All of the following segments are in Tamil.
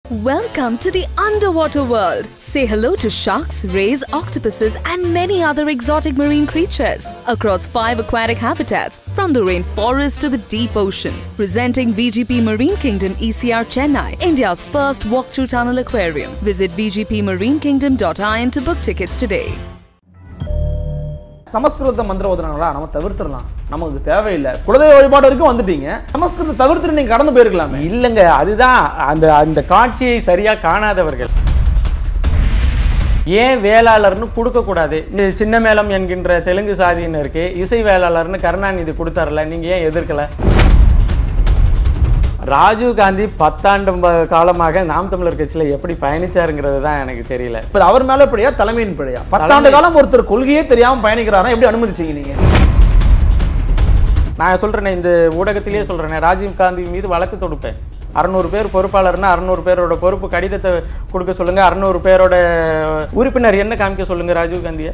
Welcome to the underwater world. Say hello to sharks, rays, octopuses and many other exotic marine creatures across 5 aquatic habitats from the rainforest to the deep ocean. Presenting VGP Marine Kingdom ECR Chennai, India's first walk-through tunnel aquarium. Visit vgpmarinekingdom.in to book tickets today. சமஸ்கிருத மந்திரம் ஓதுறாங்களா நம்ம தவிர்த்துறலாம், நமக்கு தேவையில்லை. குலதெய்வ வழிபாடு வரைக்கும் வந்துட்டீங்க, சமஸ்கிருத தவிர்த்துட்டு நீங்க கடந்து போயிருக்கலாமே. இல்லைங்க, அதுதான் அந்த காட்சியை சரியா காணாதவர்கள். ஏன் வேளாளர்னு கொடுக்கக்கூடாது? சின்ன மேளம் என்கின்ற தெலுங்கு சாதியினருக்கு இசை வேளாளர்னு கருணாநிதி கொடுத்தாருல, நீங்க ஏன் எதிர்க்கல? ராஜீவ் காந்தி 10 ஆண்டு காலமாக நாம் தமிழர் கட்சியில் எப்படி பயணிச்சாருங்கிறது தான் எனக்கு தெரியல. இப்போ அவர் மேல பிழையா, தலைமையின் பிழையா? 10 ஆண்டு காலம் ஒருத்தர் கொள்கையே தெரியாம பயணிக்கிறாரா, எப்படி அனுமதிச்சீங்க நீங்க? நான் சொல்றேனே, இந்த ஊடகத்திலேயே சொல்றேனே, ராஜீவ் காந்தி மீது வழக்கு தொடுப்பேன். 600 பேர் பொறுப்பாளர்னா 600 பேரோட பொறுப்பு கடிதத்தை கொடுக்க சொல்லுங்க. 600 பேரோட உறுப்பினர் என்ன காமிக்க சொல்லுங்க ராஜீவ் காந்தியை.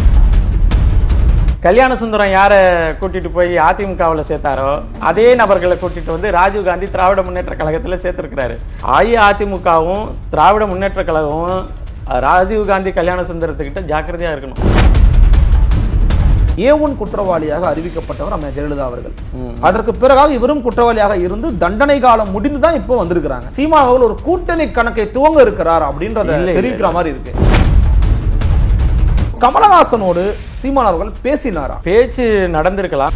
கல்யாண சுந்தரம் யாரை கூட்டிட்டு போய் அதிமுகவில் சேர்த்தாரோ அதே நபர்களை கூட்டிட்டு வந்து ராஜீவ் காந்தி திராவிட முன்னேற்ற கழகத்தில் சேர்த்திருக்கிறாரு. அஇஅதிமுகவும் திராவிட முன்னேற்ற கழகமும் ராஜீவ் காந்தி கல்யாண சுந்தரத்துக்கிட்ட ஜாக்கிரதையா இருக்கணும். ஏ1 குற்றவாளியாக அறிவிக்கப்பட்டவர் நம்ம ஜெயலலிதா அவர்கள். அதற்கு பிறகு இவரும் குற்றவாளியாக இருந்து தண்டனை காலம் முடிந்துதான் இப்போ வந்திருக்கிறாங்க. சீமான் அவர்கள் ஒரு கூட்டணி கணக்கை துவங்க இருக்கிறார் அப்படின்றத தெரிவிக்கிற மாதிரி இருக்கு. கமலஹாசனோடு சீமான் அவர்கள் பேசினாரா? பேச்சு நடந்திருக்கலாம்.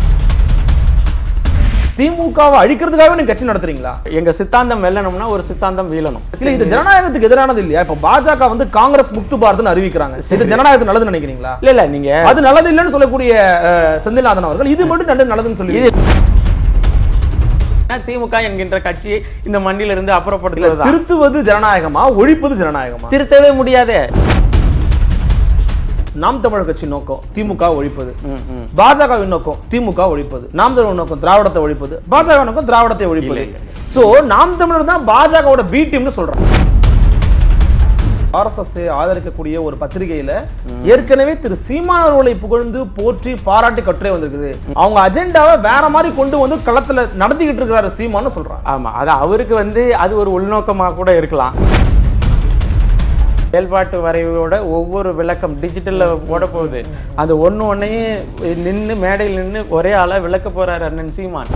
திமுகவை அழிக்கிறதுக்காகவே நீங்க கட்சி நடத்துறீங்களா? எங்க சித்தாந்தம் வெல்லணும்னா ஒரு சித்தாந்தம் வீழணும். இல்ல, இது ஜனநாயகத்துக்கு எதிரானது இல்லையா? இப்ப பாஜக வந்து காங்கிரஸ் முக்து பாரத்னு அறிவிக்கிறாங்க. இது ஜனநாயகத்துக்கு நல்லதுன்னு நினைக்கிறீங்களா? இல்ல நீங்க அது நல்லது இல்லைன்னு சொல்லக்கூடிய செந்தில்நாதன் அவர்கள் இது மட்டும் நல்லதுன்னு சொல்லி திமுக என்கின்ற கட்சியை இந்த மண்ணில இருந்து அப்புறப்படுத்துவது. திருத்துவது ஜனநாயகமா, ஒழிப்பது ஜனநாயகமா? திருத்தவே முடியாதே. நாம் தமிழர் கட்சி நோக்கம் திமுக ஒழிப்பது, பாஜகவின் நோக்கம் திமுக ஒழிப்பது, நாம் தமிழர் நோக்கம் திராவிடத்தை ஒழிப்பது, பாஜக நோக்கம் திராவிடத்தை ஒழிப்பது. சோ நாம் தமிழர் தான் பாஜகவோட பி டீம்னு சொல்றாங்க. RSS ஆதரிக்கக்கூடிய ஒரு பத்திரிகையில ஏற்கனவே திரு சீமான் அவர்களை புகழ்ந்து போற்றி பாராட்டி கட்டுரை வந்திருக்குது. அவங்க அஜெண்டாவை வேற மாதிரி கொண்டு வந்து களத்துல நடத்திக்கிட்டு இருக்கிறாரு சீமான்னு சொல்றாங்க. ஆமா, அது அவருக்கு அது ஒரு உள்நோக்கமா கூட இருக்கலாம். செயல்பாட்டு வரைவோட ஒவ்வொரு விளக்கம் டிஜிட்டல்ல போட போகுது. அது ஒன்னையும் நின்று மேடையில் நின்று ஒரே ஆளா விளக்க போறாரு அண்ணன் சீமான்.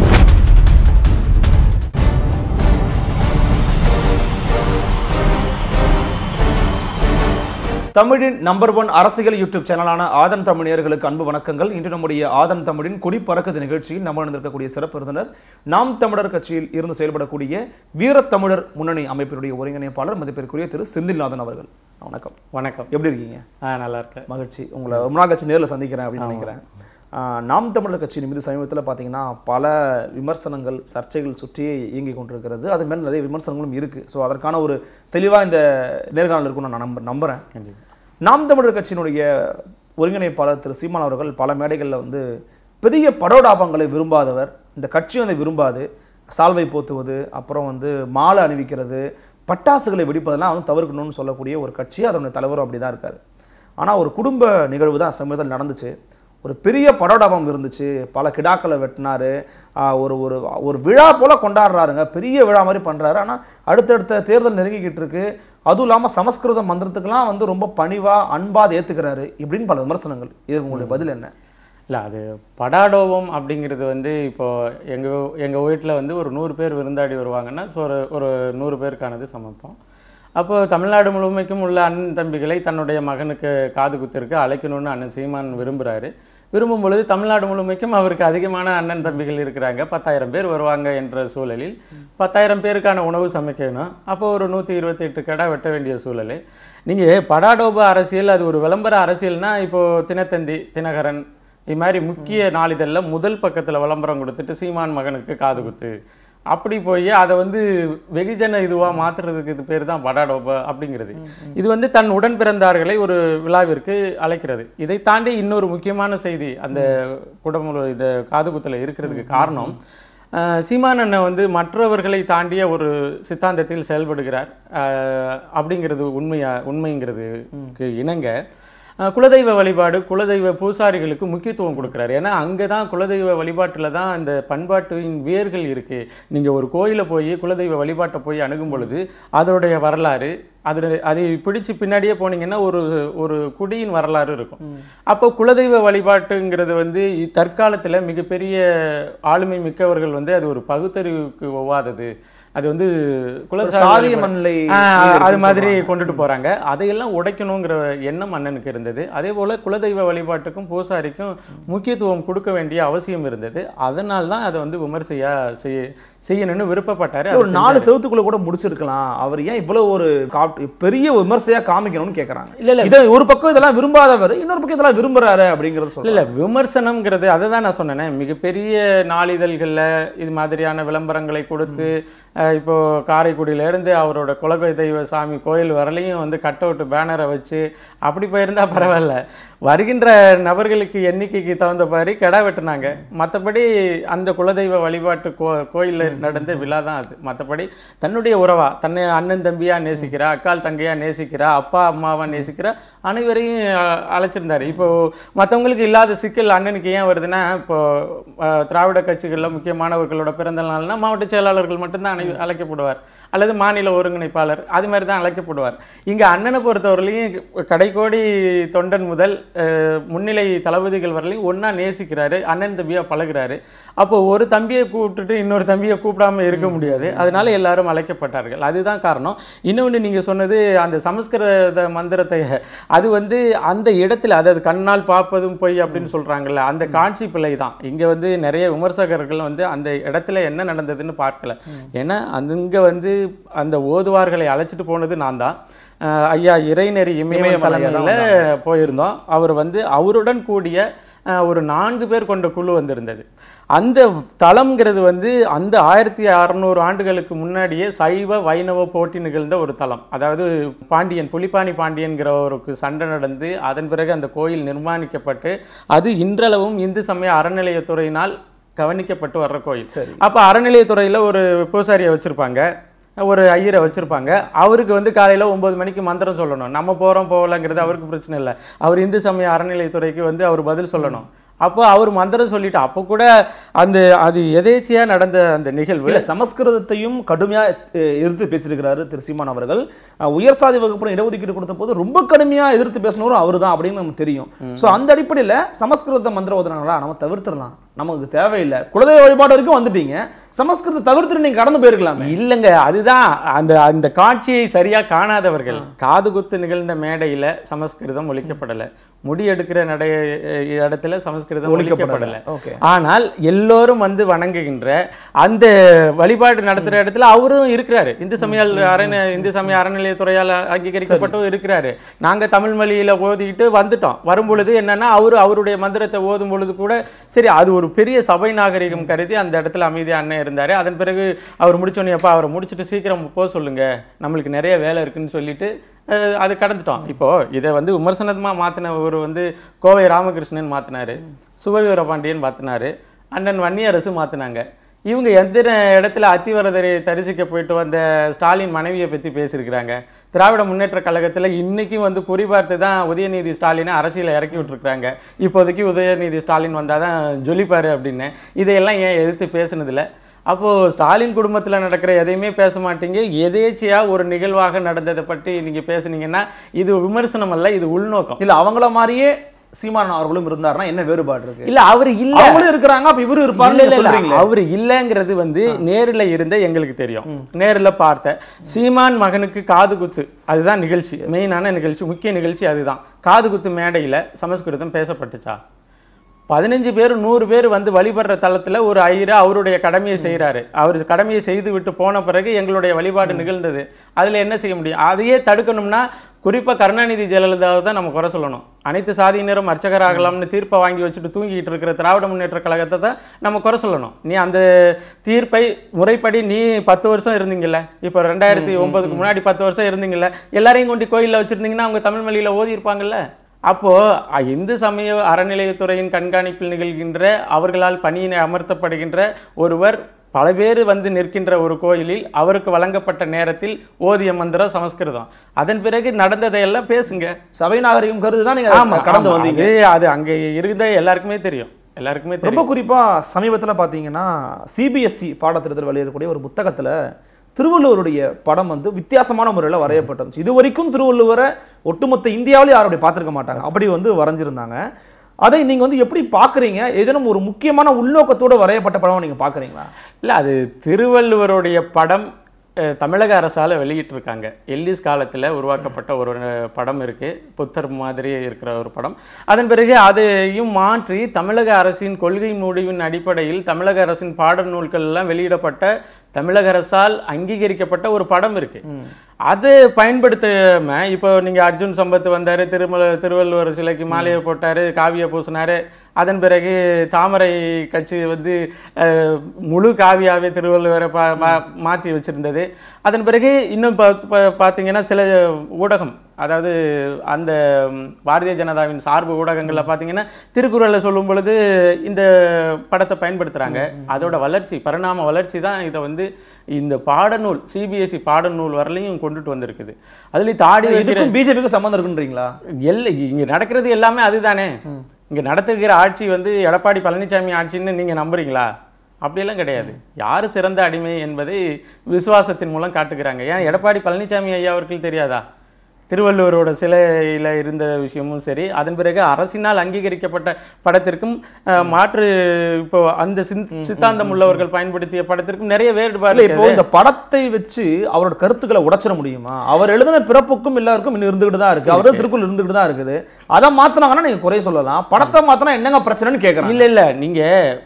தமிழின் நம்பர் 1 அரசியல் யூடியூப் சேனலான ஆதன் தமிழர்களுக்கு அன்பு வணக்கங்கள். இன்று நம்முடைய ஆதன் தமிழின் கொடி பறக்குது நிகழ்ச்சியில் நம்ம இருக்கக்கூடிய சிறப்பு விருந்தினர் நாம் தமிழர் கட்சியில் இருந்து செயல்படக்கூடிய வீரத்தமிழர் முன்னணி அமைப்பினுடைய ஒருங்கிணைப்பாளர் மதிப்பிற்குரிய திரு செந்தில்நாதன் அவர்கள். வணக்கம். வணக்கம். எப்படி இருக்கீங்க? நல்லா இருக்கேன். மகிழ்ச்சி. உங்களை ரொம்ப நாள் கட்சி நேரில் சந்திக்கிறேன் அப்படின்னு நினைக்கிறேன். நாம் தமிழர் கட்சியின் மீது சமீபத்தில் பார்த்தீங்கன்னா பல விமர்சனங்கள், சர்ச்சைகள் சுற்றி இயங்கி கொண்டிருக்கிறது. அது மேலே நிறைய விமர்சனங்களும் இருக்குது. ஸோ அதற்கான ஒரு தெளிவாக இந்த நேர்காணல் இருக்குன்னு நான் நம்புகிறேன். நாம் தமிழர் கட்சியினுடைய ஒருங்கிணைப்பாளர் திரு சீமான் அவர்கள் பல மேடைகளில் பெரிய படோடாபங்களை விரும்பாதவர். இந்த கட்சி விரும்பாது. சால்வை போத்துவது, அப்புறம் மாலை அணிவிக்கிறது, பட்டாசுகளை வெடிப்பதெல்லாம் தவிர்க்கணும்னு சொல்லக்கூடிய ஒரு கட்சி. அதனுடைய தலைவரும் அப்படி தான் இருக்கார். ஆனால் ஒரு குடும்ப நிகழ்வு தான் சமீபத்தில் நடந்துச்சு. ஒரு பெரிய படோடாபம் இருந்துச்சு. பல கிடாக்களை வெட்டினாரு. ஒரு விழா போல கொண்டாடுறாருங்க. பெரிய விழா மாதிரி பண்ணுறாரு. ஆனால் அடுத்தடுத்த தேர்தல் நெருங்கிக்கிட்டு இருக்கு. அதுவும் இல்லாமல் சமஸ்கிருத மந்திரத்துக்கெல்லாம் ரொம்ப பணிவாக அன்பாக ஏற்றுக்கிறாரு இப்படின்னு பல விமர்சனங்கள். இது உங்களுடைய பதில் என்ன? இல்லை, அது படாடோபம் அப்படிங்கிறது இப்போது எங்கள் வீட்டில் ஒரு 100 பேர் விருந்தாடி வருவாங்கன்னா ஒரு 100 பேருக்கானது சமைப்போம். அப்போது தமிழ்நாடு முழுமைக்கும் உள்ள அண்ணன் தம்பிகளை தன்னுடைய மகனுக்கு காது குத்திற்கு அழைக்கணும்னு அண்ணன் சீமான் விரும்புகிறாரு. விரும்பும் பொழுது தமிழ்நாடு முழுமைக்கும் அவருக்கு அதிகமான அண்ணன் தம்பிகள் இருக்கிறாங்க. 10,000 பேர் வருவாங்க என்ற சூழலில் 10,000 பேருக்கான உணவு சமைக்கணும். அப்போது ஒரு 128 கடை வெட்ட வேண்டிய சூழல். நீங்கள் படாடோப அரசியல், அது ஒரு விளம்பர அரசியல்னால் இப்போது தினத்தந்தி, தினகரன் இது மாதிரி முக்கிய நாளிதழில் முதல் பக்கத்தில் விளம்பரம் கொடுத்துட்டு சீமான் மகனுக்கு காது குத்து அப்படி போய் அதை வெகுஜன இதுவாக மாற்றுறதுக்கு இது பேர் தான் படாடோப அப்படிங்கிறது. இது தன் உடன் பிறந்தார்களை ஒரு விழாவிற்கு அழைக்கிறது. இதை தாண்டி இன்னொரு முக்கியமான செய்தி அந்த குடமுழு இந்த காதுகுத்தில் இருக்கிறதுக்கு காரணம், சீமான் அண்ணன் மற்றவர்களை தாண்டிய ஒரு சித்தாந்தத்தில் செயல்படுகிறார் அப்படிங்கிறது உண்மைங்கிறதுக்கு இணங்க குலதெய்வ வழிபாடு, குலதெய்வ பூசாரிகளுக்கு முக்கியத்துவம் கொடுக்குறாரு. ஏன்னா அங்கே தான் குலதெய்வ வழிபாட்டில் தான் அந்த பண்பாட்டின் வேர்கள் இருக்குது. நீங்கள் ஒரு கோயிலை போய் குலதெய்வ வழிபாட்டை போய் அணுகும் பொழுது அதோடைய வரலாறு, அதை பிடிச்சு பின்னாடியே போனீங்கன்னா ஒரு குடியின் வரலாறு இருக்கும். அப்போ குலதெய்வ வழிபாட்டுங்கிறது வந்து தற்காலத்தில் மிகப்பெரிய ஆளுமை மிக்கவர்கள் வந்து அது ஒரு பகுத்தறிவுக்கு ஒவ்வாதது, அது வந்து சாதிய மண்ணிலை அது மாதிரி கொண்டுட்டு போறாங்க. அதையெல்லாம் உடைக்கணுங்கிற எண்ணம் அண்ணனுக்கு இருந்தது. அதே போல குலதெய்வ வழிபாட்டுக்கும் பூசாரிக்கும் முக்கியத்துவம் கொடுக்க வேண்டிய அவசியம் இருந்தது. அதனால தான் அதை வந்து விமர்சையா செய்யணும்னு விருப்பப்பட்டாரு. ஒரு 4 செவத்துக்குள்ள கூட முடிச்சிருக்கலாம், அவர் ஏன் இவ்வளவு ஒரு பெரிய விமர்சையா காமிக்கணும்னு கேட்கறாங்க. இல்ல இதை ஒரு பக்கம் இதெல்லாம் விரும்பாதவர், இன்னொரு பக்கம் இதெல்லாம் விரும்புறாரு அப்படிங்கறது சொல்ல. இல்ல விமர்சனம்ங்கிறது அதை தான் நான் சொன்னேன். மிகப்பெரிய நாளிதழ்கள்ல இது மாதிரியான விளம்பரங்களை கொடுத்து இப்போ காரைக்குடியிலேருந்து அவரோட குலதெய்வ சாமி கோயில் வரலையும் வந்து கட் அவுட் பேனரை வச்சு அப்படி போயிருந்தா பரவாயில்ல. வருகின்ற நபர்களுக்கு எண்ணிக்கைக்கு தகுந்த மாதிரி கெடா வெட்டினாங்க. மற்றபடி அந்த குலதெய்வ வழிபாட்டு கோயிலில் நடந்த விழா தான் அது. மற்றபடி தன்னுடைய உறவா, தன்னை அண்ணன் தம்பியா நேசிக்கிறா, அக்கால் தங்கையா நேசிக்கிறா, அப்பா அம்மாவா நேசிக்கிறா, அனைவரையும் அழைச்சிருந்தாரு. இப்போ மற்றவங்களுக்கு இல்லாத சிக்கல் அண்ணனுக்கு ஏன் வருதுன்னா, இப்போ திராவிட கட்சிகளில் முக்கியமானவர்களோட பிறந்த நாள்னா மாவட்ட செயலாளர்கள் மட்டும்தான் அழைக்கப்படுவார், அல்லது மாநில ஒருங்கிணைப்பாளர், அது மாதிரி தான் அழைக்கப்படுவார். இங்கே அண்ணனை பொறுத்தவரையிலையும் கடைக்கோடி தொண்டன் முதல் முன்னிலை தளபதிகள் வரலையும் ஒன்றா நேசிக்கிறாரு, அண்ணன் தம்பியாக பழகிறாரு. அப்போ ஒரு தம்பியை கூப்பிட்டுட்டு இன்னொரு தம்பியை கூப்பிடாம இருக்க முடியாது. அதனால எல்லாரும் அழைக்கப்பட்டார்கள். அதுதான் காரணம். இன்னொன்று நீங்கள் சொன்னது அந்த சமஸ்கிருத மந்திரத்தை, அது வந்து அந்த இடத்துல, அதாவது கண்ணால் பார்ப்பதும் பொய் அப்படின்னு சொல்கிறாங்கல்ல, அந்த காட்சி பிழை தான். இங்கே வந்து நிறைய விமர்சகர்கள் வந்து அந்த இடத்துல என்ன நடந்ததுன்னு பார்க்கல. ஏன்னா அங்கே வந்து அந்த ஓதுவார்களை அழைச்சிட்டு போனது நான் தான். ஐயா இறைநெறி இமயம் தலைமையில் போயிருந்தோம். அவர் வந்து அவருடன் கூடிய ஒரு 4 பேர் கொண்ட குழு வந்திருந்தது. அந்த தலம்ங்கிறது வந்து அந்த 1600 ஆண்டுகளுக்கு முன்னாடியே சைவ வைணவ போட்டி நிகழ்ந்த ஒரு தலம். அதாவது பாண்டியன், புலிப்பாணி பாண்டியன்கிறவருக்கு சண்டை நடந்து அதன் பிறகு அந்த கோயில் நிர்மாணிக்கப்பட்டு அது இன்றளவும் இந்து சமய அறநிலையத்துறையினால் கவனிக்கப்பட்டு வர்ற கோயில். அப்போ அறநிலையத்துறையில் ஒரு பூசாரியை வச்சுருப்பாங்க, ஒரு ஐயரை வச்சுருப்பாங்க. அவருக்கு வந்து காலையில் 9 மணிக்கு மந்திரம் சொல்லணும். நம்ம போகிறோம் போகலங்கிறது அவருக்கு பிரச்சனை இல்லை. அவர் இந்து சமய அறநிலையத்துறைக்கு வந்து அவர் பதில் சொல்லணும். அப்போ அவர் மந்திரம் சொல்லிட்டு அப்போ கூட அது எதேச்சியாக நடந்த அந்த நிகழ்வு. இல்லை, சமஸ்கிருதத்தையும் கடுமையாக எதிர்த்து பேசியிருக்கிறாரு திரு சீமான் அவர்கள். உயர் சாதி வகுப்புல இடஒதுக்கீடு கொடுத்த போது ரொம்ப கடுமையாக எதிர்த்து பேசினவரும் அவர் தான் அப்படின்னு நமக்கு தெரியும். ஸோ அந்த அடிப்படையில் சமஸ்கிருத மந்திரம் ஓதுனாங்களா, நம்ம தவிர்த்துடலாம், நமக்கு தேவையில்லை, குலதெய்வ வழிபாடு வரைக்கும் வந்துட்டீங்க, சமஸ்கிருதத்தை தவிர்த்து நீங்க கடந்து போயிருக்கலாம். இல்லைங்க, அதுதான் அந்த காட்சியை சரியா காணாதவர்கள். காது குத்து நிகழ்ந்த மேடையில சமஸ்கிருதம் ஒழிக்கப்படலை, முடி எடுக்கிற இடத்துல சமஸ்கிருதம் ஒழிக்கப்படலை. ஆனால் எல்லோரும் வந்து வணங்குகின்ற அந்த வழிபாடு நடத்துற இடத்துல அவரும் இருக்கிறாரு. இந்து சமய அறநிலையத்துறையால் அங்கீகரிக்கப்பட்டும் இருக்கிறாரு. நாங்க தமிழ் மொழியில ஓதிக்கிட்டு வந்துட்டோம். வரும்பொழுது என்னன்னா அவருடைய மந்திரத்தை ஓதும் பொழுது கூட சரி, அது ஒரு பெரிய சபை நாகரிகம் கருதி அந்த இடத்துல அமைதியா அண்ணன் இருந்தாரு. அதன் பிறகு அவர் முடிச்சோன்னே, அப்பா அவரை முடிச்சுட்டு சீக்கிரம் போக சொல்லுங்க, நம்மளுக்கு நிறைய வேலை இருக்குன்னு சொல்லிட்டு அது கடந்துட்டோம். இப்போ இதை வந்து விமர்சனமாக மாற்றின ஒரு வந்து கோவை ராமகிருஷ்ணன் மாற்றினாரு, சுபவீர பாண்டியன் மாற்றினாரு, அண்ணன் வன்னியரசு மாற்றினாங்க. இவங்க எந்த இடத்துல அத்திவரதரை தரிசிக்க போயிட்டு வந்த ஸ்டாலின் மனைவியை பற்றி பேசியிருக்கிறாங்க. திராவிட முன்னேற்ற கழகத்தில் இன்றைக்கும் வந்து குறிபார்த்து தான் உதயநிதி ஸ்டாலினை அரசியலை இறக்கி விட்டுருக்குறாங்க. இப்போதைக்கு உதயநிதி ஸ்டாலின் வந்தால் தான் ஜொலிப்பார் அப்படின்னு. இதையெல்லாம் ஏன் எதிர்த்து பேசுனதில்லை? அப்போது ஸ்டாலின் குடும்பத்தில் நடக்கிற எதையுமே பேச மாட்டீங்க. எதேச்சியாக ஒரு நிகழ்வாக நடந்ததை பற்றி நீங்கள் பேசுனீங்கன்னா இது விமர்சனம் அல்ல, இது உள்நோக்கம். இல்லை, அவங்கள மாதிரியே சீமான் அவர்களும் இருந்தாருன்னா என்ன வேறுபாடு இருக்கு? இல்ல, அவர் இல்ல, அவங்களும் இருக்கிறாங்க, அப்ப இவரு இருப்பாரு. அவர் இல்லங்கிறது வந்து நேரில் இருந்த எங்களுக்கு தெரியும், நேரில் பார்த்த. சீமான் மகனுக்கு காது குத்து, அதுதான் நிகழ்ச்சி, மெயினான நிகழ்ச்சி, முக்கிய நிகழ்ச்சி அதுதான். காது குத்து மேடையில் சமஸ்கிருதம் பேசப்பட்டுச்சா? 15 பேர் 100 பேர் வந்து வழிபடுற தளத்தில் ஒரு ஐயர் அவருடைய கடமையை செய்கிறாரு. அவர் கடமையை செய்து விட்டு போன பிறகு எங்களுடைய வழிபாடு நிகழ்ந்தது. அதில் என்ன செய்ய முடியும்? அதையே தடுக்கணும்னா குறிப்பாக கருணாநிதி ஜெயலலிதாவை தான் நம்ம குறை சொல்லணும். அனைத்து சாதியினரும் அர்ச்சகராகலாம்னு தீர்ப்பை வாங்கி வச்சுட்டு தூங்கிட்டு இருக்கிற திராவிட முன்னேற்ற கழகத்தை தான் நம்ம குறை சொல்லணும். நீ அந்த தீர்ப்பை முறைப்படி நீ 10 வருஷம் இருந்தீங்கல்ல, இப்போ 2009க்கு முன்னாடி 10 வருஷம் இருந்தீங்கல்ல, எல்லாரையும் கொண்டு கோயிலில் வச்சுருந்தீங்கன்னா அவங்க தமிழ் மொழியில் ஓதி இருப்பாங்கல்ல. அப்போது இந்து சமய அறநிலையத்துறையின் கண்காணிப்பில் நிகழ்கின்ற, அவர்களால் பணியினை அமர்த்தப்படுகின்ற ஒருவர் பல பேர் வந்து நிற்கின்ற ஒரு கோயிலில் அவருக்கு வழங்கப்பட்ட நேரத்தில் ஓதிய மந்திரம் சமஸ்கிருதம். அதன் பிறகு நடந்ததையெல்லாம் பேசுங்க. சபை நாகரிகம் கருது தான் நீங்க கடந்து வந்தீங்க. அது அங்கே இருந்த எல்லாருக்குமே தெரியும். ரொம்ப குறிப்பாக சமீபத்தில் பார்த்தீங்கன்னா சிபிஎஸ்சி பாடத்திட்டத்தில் வெளியிடக்கூடிய ஒரு புத்தகத்தில் திருவள்ளுவருடைய படம் வந்து வித்தியாசமான முறையில் வரையப்பட்டிருந்துச்சு. இது வரைக்கும் திருவள்ளுவரை ஒட்டுமொத்த இந்தியாவிலே யாருடைய பார்த்துருக்க மாட்டாங்க, அப்படி வந்து வரைஞ்சிருந்தாங்க. அதை நீங்கள் வந்து எப்படி பார்க்குறீங்க? ஏதேனும் ஒரு முக்கியமான உள்நோக்கத்தோடு வரையப்பட்ட படம் நீங்கள் பார்க்குறீங்களா? இல்லை, அது திருவள்ளுவருடைய படம் தமிழக அரசால் வெளியிட்டிருக்காங்க. எல்லிஸ் காலத்தில் உருவாக்கப்பட்ட ஒரு படம் இருக்குது, புத்தர் மாதிரியே இருக்கிற ஒரு படம். அதன் பிறகு அதையும் மாற்றி தமிழக அரசின் கொள்கை முடிவின் அடிப்படையில் தமிழக அரசின் பாடநூல்கள் எல்லாம் வெளியிடப்பட்ட தமிழக அரசால் அங்கீகரிக்கப்பட்ட ஒரு படம் இருக்குது. அது பயன்படுத்தாம இப்போ நீங்கள் அர்ஜுன் சம்பத் வந்தார், திருவள்ளுவர் சிலைக்கு மாலையை போட்டார், காவியை பூசினார். அதன் பிறகு தாமரை கட்சி வந்து முழு காவியாவே திருவள்ளுவரை மாற்றி வச்சுருந்தது. அதன் பிறகு இன்னும் பார்த்தீங்கன்னா சில ஊடகம், அதாவது அந்த பாரதிய ஜனதாவின் சார்பு ஊடகங்களில் பார்த்தீங்கன்னா திருக்குறளை சொல்லும் பொழுது இந்த படத்தை பயன்படுத்துகிறாங்க. அதோட வளர்ச்சி, பரிணாம வளர்ச்சி தான் இதை வந்து இந்த பாடநூல் சிபிஎஸ்சி பாடநூல் வரலையும் கொண்டுட்டு வந்திருக்குது. அதுலேயும் தாடி வைக்கிறதுக்கும் பிஜேபிக்கு சம்மந்தம் இருக்குன்றீங்களா? இங்கே நடக்கிறது எல்லாமே அதுதானே. இங்கே நடத்துகிற ஆட்சி வந்து எடப்பாடி பழனிசாமி ஆட்சின்னு நீங்கள் நம்புறீங்களா? அப்படியெல்லாம் கிடையாது. யார் சிறந்த அடிமை என்பதை விசுவாசத்தின் மூலம் காட்டுகிறாங்க. ஏன் எடப்பாடி பழனிசாமி ஐயா அவர்கள் தெரியாதா? திருவள்ளுவரோட சிலையில் இருந்த விஷயமும் சரி, அதன் பிறகு அரசினால் அங்கீகரிக்கப்பட்ட படத்திற்கும் மாற்று இப்போ அந்த சித்தாந்தம் உள்ளவர்கள் பயன்படுத்திய படத்திற்கும் நிறைய வேறுபாடு. இப்போ இந்த படத்தை வச்சு அவரோட கருத்துக்களை உடைச்சிட முடியுமா? அவர் எழுதின பிறப்புக்கும் எல்லாருக்கும் இன்னும் இருந்துகிட்டு தான் இருக்கு, அவரும் திருக்குறள் இருந்துகிட்டு தான் இருக்குது. அதை மாத்தினாங்கன்னா நீங்க குறை சொல்லலாம், படத்தை மாத்தினா என்னங்க பிரச்சனைன்னு கேட்கறேன். இல்ல நீங்க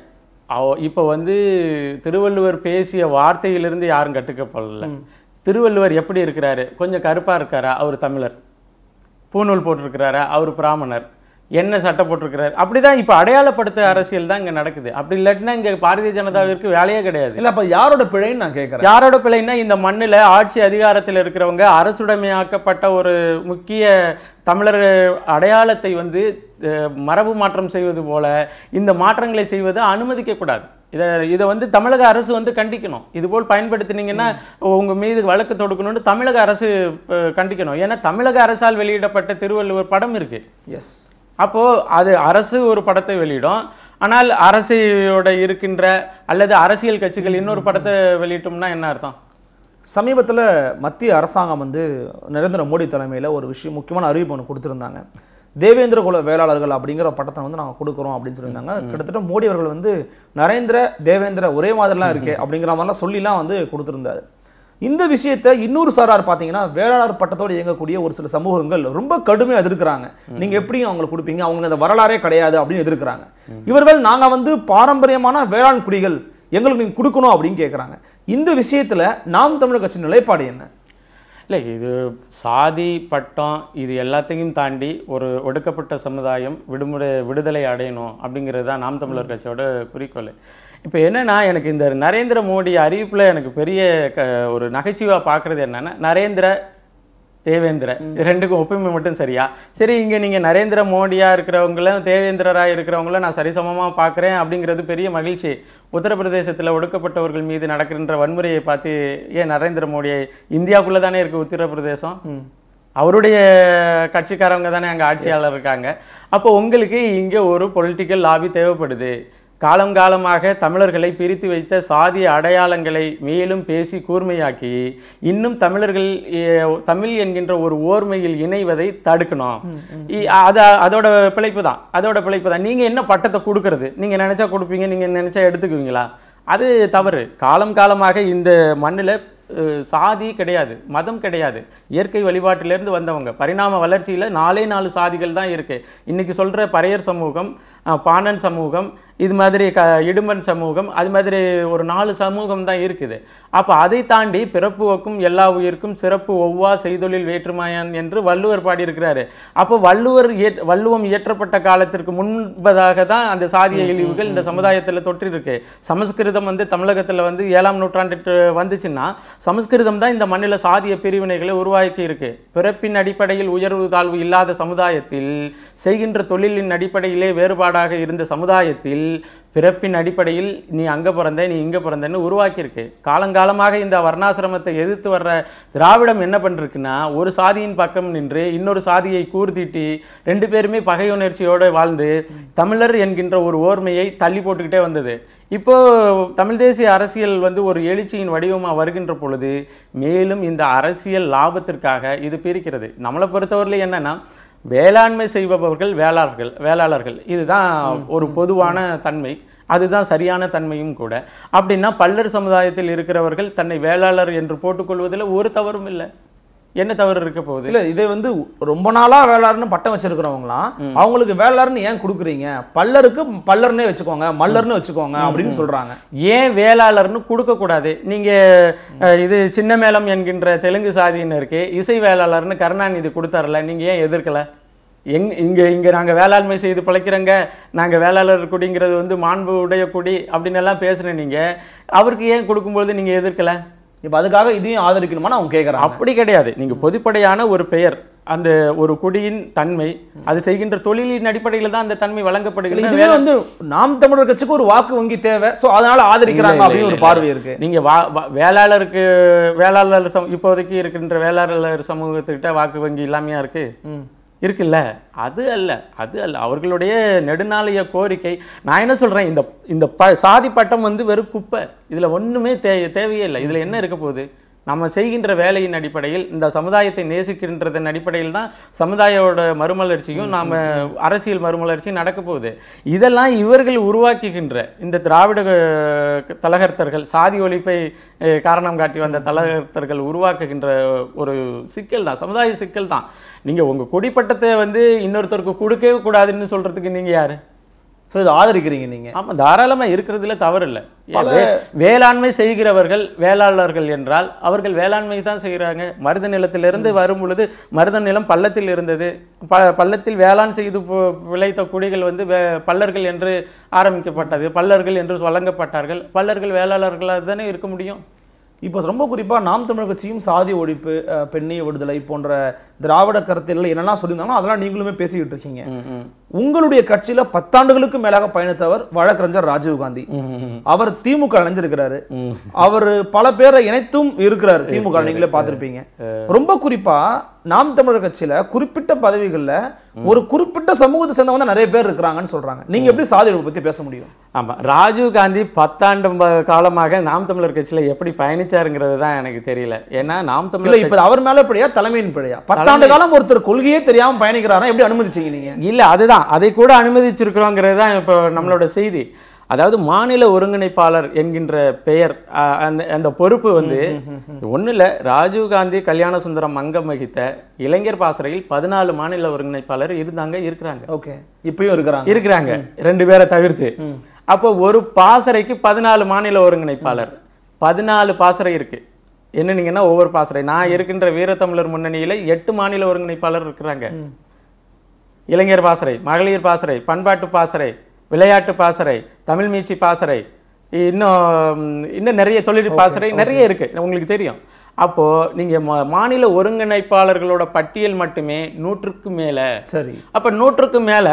இப்போ வந்து திருவள்ளுவர் பேசிய வார்த்தையிலிருந்து யாரும் கட்டுக்கப்படல. திருவள்ளுவர் எப்படி இருக்கிறாரு? கொஞ்சம் கருப்பாக இருக்காரா? அவர் தமிழர். பூநூல் போட்டிருக்கிறாரா? அவர் பிராமணர். என்ன சட்டை போட்டிருக்கிறாரு? அப்படிதான் இப்போ அடையாளப்படுத்த அரசியல் தான் இங்கே நடக்குது. அப்படி இல்லாட்டினா இங்கே பாரதிய ஜனதாவிற்கு வேலையே கிடையாது. இல்லை, அப்போ யாரோட பிழைன்னு நான் கேட்குறேன். யாரோட பிழைன்னா இந்த மண்ணில் ஆட்சி அதிகாரத்தில் இருக்கிறவங்க அரசுடைமையாக்கப்பட்ட ஒரு முக்கிய தமிழர் அடையாளத்தை வந்து மரபு மாற்றம் செய்வது போல இந்த மாற்றங்களை செய்வது அனுமதிக்கக்கூடாது. இதை வந்து தமிழக அரசு வந்து கண்டிக்கணும். இதுபோல் பயன்படுத்தினீங்கன்னா உங்கள் மீது வழக்கு தொடுக்கணும்னு தமிழக அரசு கண்டிக்கணும். ஏன்னா தமிழக அரசால் வெளியிடப்பட்ட திருவள்ளுவர் படம் இருக்கு. எஸ், அப்போது அது அரசு ஒரு படத்தை வெளியிடும். ஆனால் அரசோட இருக்கின்ற அல்லது அரசியல் கட்சிகள் இன்னொரு படத்தை வெளியிட்டோம்னா என்ன அர்த்தம்? சமீபத்தில் மத்திய அரசாங்கம் வந்து நரேந்திர மோடி தலைமையில் ஒரு விஷயம் முக்கியமான அறிவிப்பு ஒன்று கொடுத்துருந்தாங்க. தேவேந்திர குல வேளாளர்கள் அப்படிங்கிற பட்டத்தை வந்து நாங்கள் கொடுக்குறோம் அப்படின்னு சொல்லியிருந்தாங்க. கிட்டத்தட்ட மோடி அவர்கள் வந்து நரேந்திர தேவேந்திர ஒரே மாதிரிலாம் இருக்கே அப்படிங்கிற மாதிரிலாம் சொல்லிலாம் வந்து கொடுத்துருந்தாரு. இந்த விஷயத்தை இன்னொரு சாரார் பார்த்தீங்கன்னா வேளாளர் பட்டத்தோடு இயங்கக்கூடிய ஒரு சில சமூகங்கள் ரொம்ப கடுமையாக எதிர்க்கிறாங்க. நீங்கள் எப்படியும் அவங்களுக்கு கொடுப்பீங்க, அவங்க இந்த வரலாறே கிடையாது அப்படின்னு எதிர்க்கிறாங்க. இவர்கள் நாங்கள் வந்து பாரம்பரியமான வேளாண் குடிகள், எங்களுக்கு நீங்கள் கொடுக்கணும் அப்படின்னு கேட்குறாங்க. இந்த விஷயத்தில் நாம் தமிழர் கட்சி நிலைப்பாடு என்ன? இல்லை, இது சாதி பட்டம் இது எல்லாத்தையும் தாண்டி ஒரு ஒடுக்கப்பட்ட சமுதாயம் விடுதலை அடையணும் அப்படிங்கிறது தான் நாம் தமிழர் கட்சியோட குறிக்கோள். இப்போ என்னென்னா, எனக்கு இந்த நரேந்திர மோடி அறிவிப்பில் எனக்கு பெரிய ஒரு நகைச்சுவாக பார்க்குறது என்னென்னா, நரேந்திர தேவேந்திர ரெண்டுக்கும் ஒப்புமை மட்டும் சரியா? சரி, இங்கே நீங்கள் நரேந்திர மோடியாக இருக்கிறவங்களும் தேவேந்திரராக இருக்கிறவங்களும் நான் சரிசமமாக பார்க்குறேன் அப்படிங்கிறது பெரிய மகிழ்ச்சி. உத்தரப்பிரதேசத்தில் ஒடுக்கப்பட்டவர்கள் மீது நடக்கின்ற வன்முறையை பார்த்து ஏன் நரேந்திர மோடியை, இந்தியாவுக்குள்ளே தானே இருக்குது உத்தரப்பிரதேசம், அவருடைய கட்சிக்காரவங்க தானே அங்கே ஆட்சியாளர் இருக்காங்க. அப்போ உங்களுக்கு இங்கே ஒரு பொலிட்டிக்கல் லாபி தேவைப்படுது. காலங்காலமாக தமிழர்களை பிரித்து வைத்த சாதிய அடையாளங்களை மேலும் பேசி கூர்மையாக்கி இன்னும் தமிழர்கள் தமிழ் என்கின்ற ஒரு ஓர்மையில் இணைவதை தடுக்கணும். அதோட பிழைப்பு தான். நீங்க என்ன பட்டத்தை கொடுக்கறது? நீங்க நினைச்சா கொடுப்பீங்க, நீங்க நினைச்சா எடுத்துக்குவீங்களா? அது தவறு. காலமாக இந்த மண்ணில் சாதி கிடையாது, மதம் கிடையாது, இயற்கை வழிபாட்டிலேருந்து வந்தவங்க. பரிணாம வளர்ச்சியில் 4 சாதிகள் தான் இருக்குது. இன்றைக்கி சொல்கிற பறையர் சமூகம், பாணன் சமூகம், இது மாதிரி இடும்பன் சமூகம், அது மாதிரி ஒரு 4 சமூகம் தான் இருக்குது. அப்போ அதை தாண்டி பிறப்புவக்கும் எல்லா உயிர்க்கும் சிறப்பு ஒவ்வா செய்தொழில் வேற்றுமையான் என்று வள்ளுவர் பாடியிருக்கிறாரு. அப்போ வள்ளுவம் இயற்றப்பட்ட காலத்திற்கு முன்பதாக தான் அந்த சாதிய இழிவுகள் இந்த சமுதாயத்தில் தொற்றிருக்கு. சமஸ்கிருதம் வந்து தமிழகத்தில் வந்து 7ஆம் நூற்றாண்டு வந்துச்சுன்னா சமஸ்கிருதம் தான் இந்த மண்ணில் சாதிய பிரிவினைகளை உருவாக்கி இருக்கு. பிறப்பின் அடிப்படையில் உயர்வு தாழ்வு இல்லாத சமுதாயத்தில், செய்கின்ற தொழிலின் அடிப்படையிலே வேறுபாடாக இருந்த சமுதாயத்தில், பிறப்பின் அடிப்படையில் நீ அங்கே பிறந்த நீ இங்கே பிறந்தன்னு உருவாக்கியிருக்கு. காலங்காலமாக இந்த வர்ணாசிரமத்தை எதிர்த்து வர்ற திராவிடம் என்ன பண்ணிருக்குன்னா, ஒரு சாதியின் பக்கம் நின்று இன்னொரு சாதியை கூர்த்திட்டி 2 பேருமே பகையுணர்ச்சியோடு வாழ்ந்து தமிழர் என்கின்ற ஒரு ஓர்மையை தள்ளி போட்டுக்கிட்டே வந்தது. இப்போ தமிழ் தேசிய அரசியல் ஒரு எழுச்சியின் வடிவமாக வருகின்ற பொழுது மேலும் இந்த அரசியல் லாபத்திற்காக இது பிரிக்கிறது. நம்மளை பொறுத்தவரையில் என்னன்னா, வேளாண்மை செய்பவர்கள் வேளாளர்கள் இதுதான் ஒரு பொதுவான தன்மை, அதுதான் சரியான தன்மையும் கூட. அப்படின்னா பல்லர் சமுதாயத்தில் இருக்கிறவர்கள் தன்னை வேளாளர் என்று போட்டுக்கொள்வதில் ஒரு தவறும் இல்லை. என்ன தவறு இருக்க போகுது? இல்ல, இதை ரொம்ப நாளா வேளாளர்னு பட்டம் வச்சிருக்கிறவங்களாம் அவங்களுக்கு வேளாளர்னு ஏன் கொடுக்குறீங்க, பல்லருக்கு பல்லர்னே வச்சுக்கோங்க, மல்லர்னு வச்சுக்கோங்க அப்படின்னு சொல்றாங்க. ஏன் வேளாளர்னு கொடுக்க கூடாது? நீங்க இது சின்ன மேளம் என்கின்ற தெலுங்கு சாதியினருக்கு இசை வேளாளர்னு கருணாநிதி கொடுத்தாருல, நீங்க ஏன் எதிர்க்கல? இங்க நாங்க வேளாண்மை செய்து பிழைக்கிறோங்க, நாங்க வேளாளர் குடிங்கிறது மாண்பு உடைய குடி அப்படின்னு எல்லாம் பேசுறேன். நீங்க அவருக்கு ஏன் கொடுக்கும்போது நீங்க எதிர்க்கல? இப்போ அதுக்காக இதையும் ஆதரிக்கணுமான்னு அவங்க கேட்குறாங்க. அப்படி கிடையாது. நீங்கள் பொதுப்படையான ஒரு பெயர், அந்த ஒரு குடியின் தன்மை, அது செய்கின்ற தொழிலின் அடிப்படையில் தான் அந்த தன்மை வழங்கப்படுகிறது. இதுவே நாம் தமிழர் கட்சிக்கு ஒரு வாக்கு வங்கி தேவை, ஸோ அதனால ஆதரிக்கிறாங்க அப்படின்னு ஒரு பார்வை இருக்கு. நீங்க வேளாளர் இப்போதைக்கு இருக்கின்ற வேளாளர் சமூகத்துக்கிட்ட வாக்கு வங்கி இல்லாமையா இருக்குல்ல? அது அல்ல அவர்களுடைய நெடுநாளைய கோரிக்கை. நான் என்ன சொல்றேன், இந்த சாதி பட்டம் வெறும் குப்பை, இதுல ஒண்ணுமே தேவையே இல்லை. இதுல என்ன இருக்க போகுது? நம்ம செய்கின்ற வேலையின் அடிப்படையில், இந்த சமுதாயத்தை நேசிக்கின்றதன் அடிப்படையில் தான் சமுதாயோட மறுமலர்ச்சியும் நாம அரசியல் மறுமலர்ச்சியும் நடக்க போகுது. இதெல்லாம் இவர்கள் உருவாக்குகின்ற இந்த திராவிட தலகர்த்தர்கள், சாதி ஒழிப்பை காரணம் காட்டி வந்த தலகர்த்தர்கள் உருவாக்குகின்ற ஒரு சிக்கல் தான், சமுதாய சிக்கல் தான். நீங்க உங்க குடிப்பட்டத்தை இன்னொருத்தருக்கு கொடுக்கவே கூடாதுன்னு சொல்றதுக்கு நீங்க யாரு? ஸோ இதை ஆதரிக்கிறீங்க நீங்க? ஆமாம், தாராளமாக இருக்கிறதுல தவறு இல்லை. வேளாண்மை செய்கிறவர்கள் வேளாளர்கள் என்றால் அவர்கள் வேளாண்மை தான் செய்கிறாங்க. மருத நிலத்திலிருந்து வரும் பொழுது மருத நிலம் பள்ளத்தில் இருந்தது, பள்ளத்தில் வேளாண் செய்து விளைத்த குடிகள் பல்லர்கள் என்று ஆரம்பிக்கப்பட்டது, பல்லர்கள் என்று வழங்கப்பட்டார்கள். பல்லர்கள் வேளாளர்களாக தானே இருக்க முடியும். இப்போ ரொம்ப குறிப்பாக நாம் தமிழர் கட்சியும் சாதி ஒழிப்பு, பெண்ணிய விடுதலை போன்ற திராவிட கருத்துக்கள் என்னெல்லாம் சொல்லியிருந்தாங்களோ அதெல்லாம் நீங்களுமே பேசிக்கிட்டு இருக்கீங்க. உங்களுடைய கட்சியில 10 ஆண்டுகளுக்கு மேலாக பயணித்தவர் வழக்கறிஞர் ராஜீவ்காந்தி. அவர் திமுக இணைஞ்சிருக்கிறாரு. அவர் பல பேரை இணைத்தும் இருக்கிறாரு திமுக, நீங்களே பார்த்திருப்பீங்க. ரொம்ப குறிப்பா நாம் தமிழர் கட்சியில குறிப்பிட்ட பதவிகள்ல ஒரு குறிப்பிட்ட சமூகத்தை சேர்ந்தவங்க நிறைய பேர் இருக்கிறாங்கன்னு சொல்றாங்க. நீங்க எப்படி சாதி ஒழிப்பு பத்தி பேச முடியும்? ஆமா, ராஜீவ்காந்தி 10 ஆண்டு காலமாக நாம் தமிழர் கட்சியில எப்படி பயணிச்சாருங்கிறது தான் எனக்கு தெரியல. ஏன்னா நாம் தமிழர் இப்ப அவர் மேல பிழையா, தலைமையின் பிழையா? 10 ஆண்டு காலம் ஒருத்தர் கொள்கையே தெரியாம பயணிக்கிறாரா, எப்படி அனுமதிச்சீங்க நீங்க? இல்ல, அதுதான், அதை கூட அனுமதிச்சிருக்கிறோங்கிறது தான் இப்போ நம்மளோட செய்தி. அதாவது மாநில ஒருங்கிணைப்பாளர் என்கின்ற பெயர், அந்த பொறுப்பு ஒன்றும் இல்லை. ராஜீவ்காந்தி, கல்யாண சுந்தரம் அங்கம் வகித்த இளைஞர் பாசறையில் 14 மாநில ஒருங்கிணைப்பாளர் இருக்கிறாங்க. ஓகே, இப்பயும் இருக்கிறாங்க 2 பேரை தவிர்த்து. அப்போ ஒரு பாசறைக்கு 14 மாநில ஒருங்கிணைப்பாளர், 14 பாசறை இருக்கு. என்னன்னீங்கன்னா ஒவ்வொரு பாசறை, நான் இருக்கின்ற வீரத்தமிழர் முன்னணியில 8 மாநில ஒருங்கிணைப்பாளர் இருக்கிறாங்க. இளைஞர் பாசறை, மகளிர் பாசறை, பண்பாட்டு பாசறை, விளையாட்டு பாசறை, தமிழ் மீட்சி பாசறை, இன்னும் நிறைய தொழில் பாசறை நிறைய இருக்கு, உங்களுக்கு தெரியும். அப்போ நீங்க மாநில ஒருங்கிணைப்பாளர்களோட பட்டியல் மட்டுமே 100க்கு மேல. சரி, அப்ப 100க்கு மேல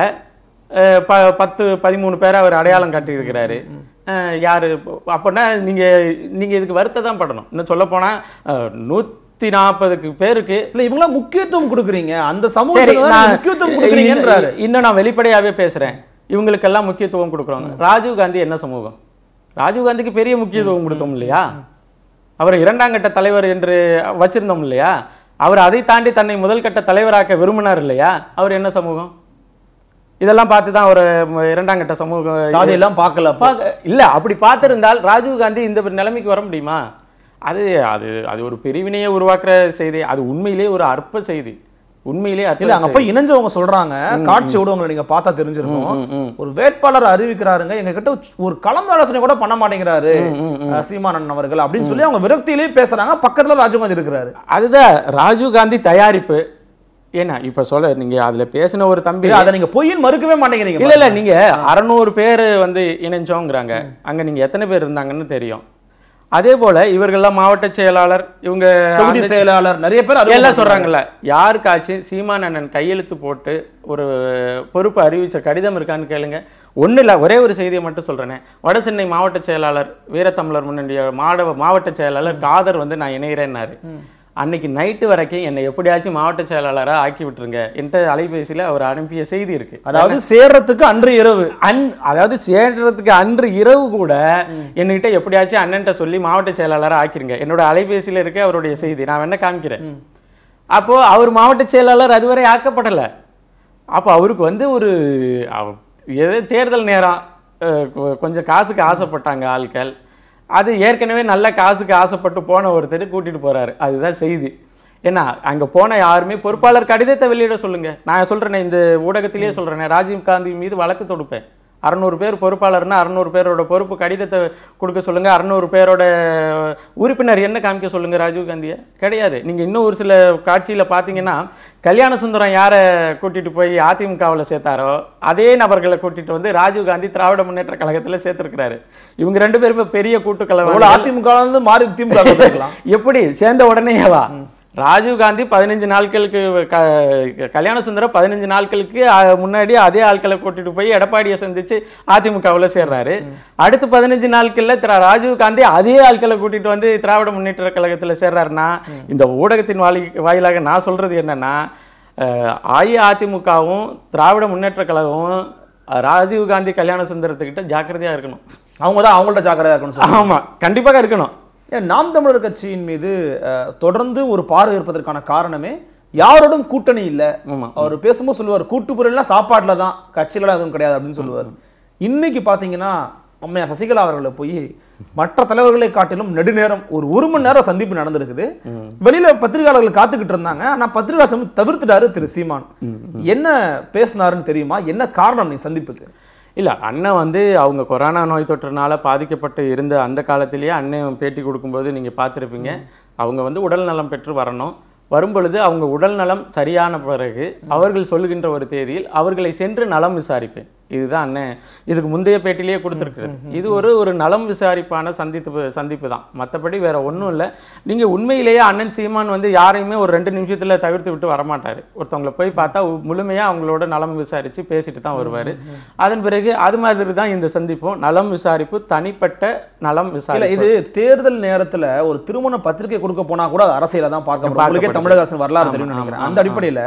10-13 பேரை அவர் அடையாளம் காட்டியிருக்கிறாரு. யாரு அப்படின்னா நீங்க இதுக்கு வருத்த தான் படணும். இன்னும் சொல்ல போனா 140 பேருக்கு இல்ல இவங்கள முக்கியத்துவம் கொடுக்குறீங்க, அந்த சமூகத்துக்கு முக்கியத்துவம் கொடுக்குறீங்கன்றாரு. இன்னும் நான் வெளிப்படையாவே பேசுறேன், இவங்களுக்கெல்லாம் முக்கியத்துவம் கொடுக்குறாங்க. ராஜீவ்காந்தி என்ன சமூகம்? ராஜீவ்காந்திக்கு பெரிய முக்கியத்துவம் கொடுத்தோம் இல்லையா? அவர் 2ஆம் கட்ட தலைவர் என்று வச்சிருந்தோம் இல்லையா? அவர் அதை தாண்டி தன்னை முதல் கட்ட தலைவராக்க விரும்பினார் இல்லையா? அவர் என்ன சமூகம்? இதெல்லாம் பார்த்து தான் ஒரு 2ஆம் கட்ட சமூக சாதியெல்லாம் இல்லை. அப்படி பார்த்திருந்தால் ராஜீவ்காந்தி இந்த நிலைமைக்கு வர முடியுமா? அது அது அது ஒரு பிரிவினையை உருவாக்குற செய்தி. அது உண்மையிலே ஒரு அற்ப செய்தி. உண்மையிலே இல்ல, அங்க போய் இணைஞ்சவங்க சொல்றாங்க, காட்சி விடுவங்களை நீங்க பார்த்தா தெரிஞ்சிருக்கும். ஒரு வேட்பாளர் அறிவிக்கிறாருங்க, எங்க கிட்ட ஒரு கலந்தாலோசனை கூட பண்ண மாட்டேங்கிறாரு சீமானன் அவர்கள் அப்படின்னு சொல்லி அவங்க விரக்தியிலேயே பேசுறாங்க. பக்கத்துல ராஜீவ்காந்தி இருக்கிறாரு. அதுதான் ராஜீவ்காந்தி தயாரிப்பு. ஏன்னா இப்ப நீங்க அதுல பேசின ஒரு தம்பி, அதை நீங்க பொய்ன்னு மறுக்கவே மாட்டேங்கிறீங்க. இல்ல நீங்க 600 பேர் இணைஞ்சோங்கிறாங்க. அங்க நீங்க எத்தனை பேர் இருந்தாங்கன்னு தெரியும். அதே போல இவர்கள்லாம் மாவட்ட செயலாளர், இவங்க தொகுதி செயலாளர், நிறைய பேர் எல்லாம் சொல்றாங்கல்ல, யாருக்காச்சும் சீமான் அண்ணன் கையெழுத்து போட்டு ஒரு பொறுப்பு அறிவிச்ச கடிதம் இருக்கான்னு கேளுங்க. ஒன்றும் இல்லை, ஒரே ஒரு செய்தியை மட்டும் சொல்றேனே. வடசென்னை மாவட்ட செயலாளர், வீரத்தமிழர் முன்னணிய மாவட்ட செயலாளர் காதர் வந்து நான் இணைகிறேன்னாரு. அன்னைக்கு நைட்டு வரைக்கும் என்னை எப்படியாச்சும் மாவட்ட செயலாளராக ஆக்கி விட்டுருங்க என்ற அலைபேசியில் அவர் அனுப்பிய செய்தி இருக்கு. அதாவது சேர்றதுக்கு அன்று இரவு அதாவது சேர்றதுக்கு அன்று இரவு கூட என்கிட்ட எப்படியாச்சும் அண்ணன்ட்ட சொல்லி மாவட்ட செயலாளராக ஆக்கிருங்க, என்னோட அலைபேசியில் இருக்க அவருடைய செய்தி. நான் என்ன காமிக்கிறேன். அப்போ அவர் மாவட்ட செயலாளர் அதுவரை ஆக்கப்படலை. அப்போ அவருக்கு வந்து ஒரு தேர்தல் நேரம் கொஞ்சம் காசுக்கு ஆசைப்பட்டாங்க ஆட்கள். அது ஏற்கனவே நல்ல காசுக்கு ஆசைப்பட்டு போன ஒருத்தர் கூட்டிட்டு போறாரு. அதுதான் செய்தி. ஏன்னா அங்க போன யாருமே பொறுப்பாளர் கடிதத்தை வெளியிட சொல்லுங்க. நான் சொல்றேனே, இந்த ஊடகத்திலேயே சொல்றேனே, ராஜீவ் காந்தி மீது வழக்கு தொடுப்பேன். 600 பேர் பொறுப்பாளர்னா 600 பேரோட பொறுப்பு கடிதத்தை கொடுக்க சொல்லுங்க. 600 பேரோட உறுப்பினர் என்ன காமிக்க சொல்லுங்க. ராஜீவ் காந்தியை கிடையாது. நீங்க இன்னும் ஒரு சில காட்சியில பாத்தீங்கன்னா, கல்யாண சுந்தரம் யாரை கூட்டிட்டு போய் அதிமுகவில் சேர்த்தாரோ அதே நபர்களை கூட்டிட்டு வந்து ராஜீவ் காந்தி திராவிட முன்னேற்ற கழகத்தில் சேர்த்திருக்கிறாரு. இவங்க 2 பேருமே பெரிய கூட்டுக்கலவரம். அதிமுக மாறி திமுக எப்படி சேர்ந்த உடனேவா? ராஜீவ் காந்தி 15 நாட்களுக்கு, கல்யாண சுந்தரம் 15 நாட்களுக்கு முன்னாடி அதே ஆட்களை கூட்டிட்டு போய் எடப்பாடியை சந்திச்சு அதிமுகவில் சேர்றாரு. அடுத்து 15 நாட்கள்ல ராஜீவ் காந்தி அதே ஆட்களை கூட்டிட்டு வந்து திராவிட முன்னேற்ற கழகத்தில் சேர்றாருன்னா, இந்த ஊடகத்தின் வாயிலாக நான் சொல்றது என்னன்னா, அஇஅதிமுகவும் திராவிட முன்னேற்ற கழகமும் ராஜீவ் காந்தி கல்யாண சுந்தரத்துக்கிட்ட ஜாக்கிரதையா இருக்கணும். அவங்கள்ட்ட ஜாக்கிரதையா இருக்கணும். ஆமா, கண்டிப்பாக இருக்கணும். நாம் தமிழர் கட்சியின் மீது தொடர்ந்து ஒரு பார்வை இருப்பதற்கான காரணமே யாரோடும் கூட்டணி இல்லை. அவர் பேசும்போது சொல்லுவார், கூட்டுப்புறம்லாம் சாப்பாட்டில் தான், கட்சிகளெல்லாம் எதுவும் கிடையாது அப்படின்னு சொல்லுவார். இன்னைக்கு பார்த்தீங்கன்னா அம்மையார் சசிகலா அவர்களை போய் மற்ற தலைவர்களை காட்டிலும் நெடுநேரம் ஒரு மணி நேரம் சந்திப்பு நடந்திருக்குது. வெளியில பத்திரிகையாளர்கள் காத்துக்கிட்டு இருந்தாங்க. ஆனா பத்திரிகையாளர் தவிர்த்துட்டாரு திரு சீமான். என்ன பேசினாருன்னு தெரியுமா? என்ன காரணம் நீ சந்திப்புக்கு? இல்லை, அண்ணன் வந்து அவங்க கொரோனா நோய் தொற்றுனால பாதிக்கப்பட்டு இருந்த அந்த காலத்திலேயே அண்ணன் பேட்டி கொடுக்கும்போது நீங்கள் பார்த்துருப்பீங்க. அவங்க வந்து உடல் நலம் பெற்று வரணும். வரும்பொழுது அவங்க உடல் நலம் சரியான பிறகு அவர்கள் சொல்லுகின்ற ஒரு தேதியில் அவர்களை சென்று நலம் விசாரிப்பேன். இதுதான் அண்ணன் இதுக்கு முந்தைய பேட்டிலேயே கொடுத்துருக்குறது. இது ஒரு நலம் விசாரிப்பான சந்திப்பு தான், மற்றபடி வேற ஒன்றும் இல்லை. நீங்கள் உண்மையிலேயே அண்ணன் சீமான் வந்து யாரையுமே ஒரு 2 நிமிஷத்தில் தவிர்த்து விட்டு வரமாட்டார். ஒருத்தவங்களை போய் பார்த்தா முழுமையாக அவங்களோட நலம் விசாரித்து பேசிட்டு தான் வருவார். அதன் பிறகு அது மாதிரி தான் இந்த சந்திப்பும். நலம் விசாரிப்பு, தனிப்பட்ட நலம் விசாரிப்பு. இது தேர்தல் நேரத்தில் ஒரு திருமண பத்திரிகை கொடுக்க போனா கூட அரசியல தான் பார்க்க தமிழக அரசு வரலாறு தெரியும் நினைக்கிறேன். அந்த அடிப்படையில்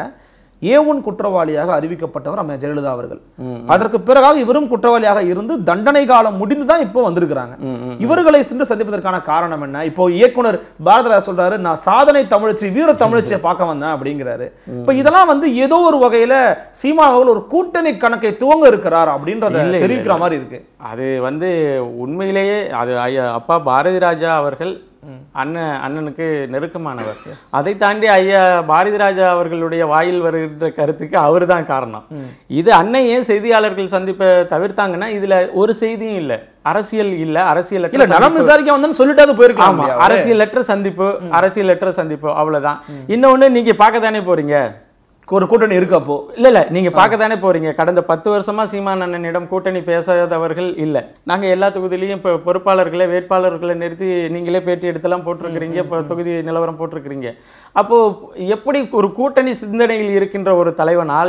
A1 குற்றவாளியாக அறிவிக்கப்பட்டவர் அம்மையார் ஜெயலலிதா அவர்கள். அதற்கு பிறகாக இவரும் குற்றவாளியாக இருந்து தண்டனை காலம் முடிந்துதான் இப்போ வந்திருக்கிறாங்க. இவர்களை சென்று சந்திப்பதற்கான காரணம் என்ன? இப்போ இயக்குனர் பாரதிராஜ் சொல்றாரு, நான் சாதனை தமிழச்சி, வீர தமிழச்சியை பார்க்க வந்தேன் அப்படிங்கிறாரு. இப்ப இதெல்லாம் வந்து ஏதோ ஒரு வகையில சீமா அவர்கள் ஒரு கூட்டணி கணக்கை துவங்க இருக்கிறார் அப்படின்றத தெரிவிக்கிற மாதிரி இருக்கு. அது வந்து உண்மையிலேயே அது அப்பா பாரதி ராஜா அவர்கள் அண்ணனுக்கு நெருக்கமானவர். அதை தாண்டி ஐயா பாரதி ராஜா அவர்களுடைய வாயில் வருகின்ற கருத்துக்கு அவர் தான் காரணம். இது அண்ணன் ஏன் செய்தியாளர்கள் சந்திப்பை தவிர்த்தாங்கன்னா, இதுல ஒரு செய்தியும் இல்லை, அரசியல் இல்ல, அரசியல் நலம் விசாரிக்க வந்து சொல்லிட்டு போயிருக்கலாம். அரசியலற்ற சந்திப்பு அவ்வளவுதான். இன்னொன்னு, நீங்க பார்க்க தானே போறீங்க, ஒரு கூட்டணி இருக்கு. அப்போ இல்ல நீங்க பார்க்க தானே போறீங்க. கடந்த 10 வருஷமா சீமான் அண்ணனிடம் கூட்டணி பேசாதவர்கள் இல்ல. நாங்க எல்லா தொகுதியிலையும் இப்போ பொறுப்பாளர்களை, வேட்பாளர்களை நிறுத்தி நீங்களே பேட்டி எடுத்தெல்லாம் போட்டிருக்கிறீங்க, இப்போ தொகுதி நிலவரம் போட்டிருக்கிறீங்க. அப்போ எப்படி ஒரு கூட்டணி சிந்தனையில் இருக்கின்ற ஒரு தலைவனால்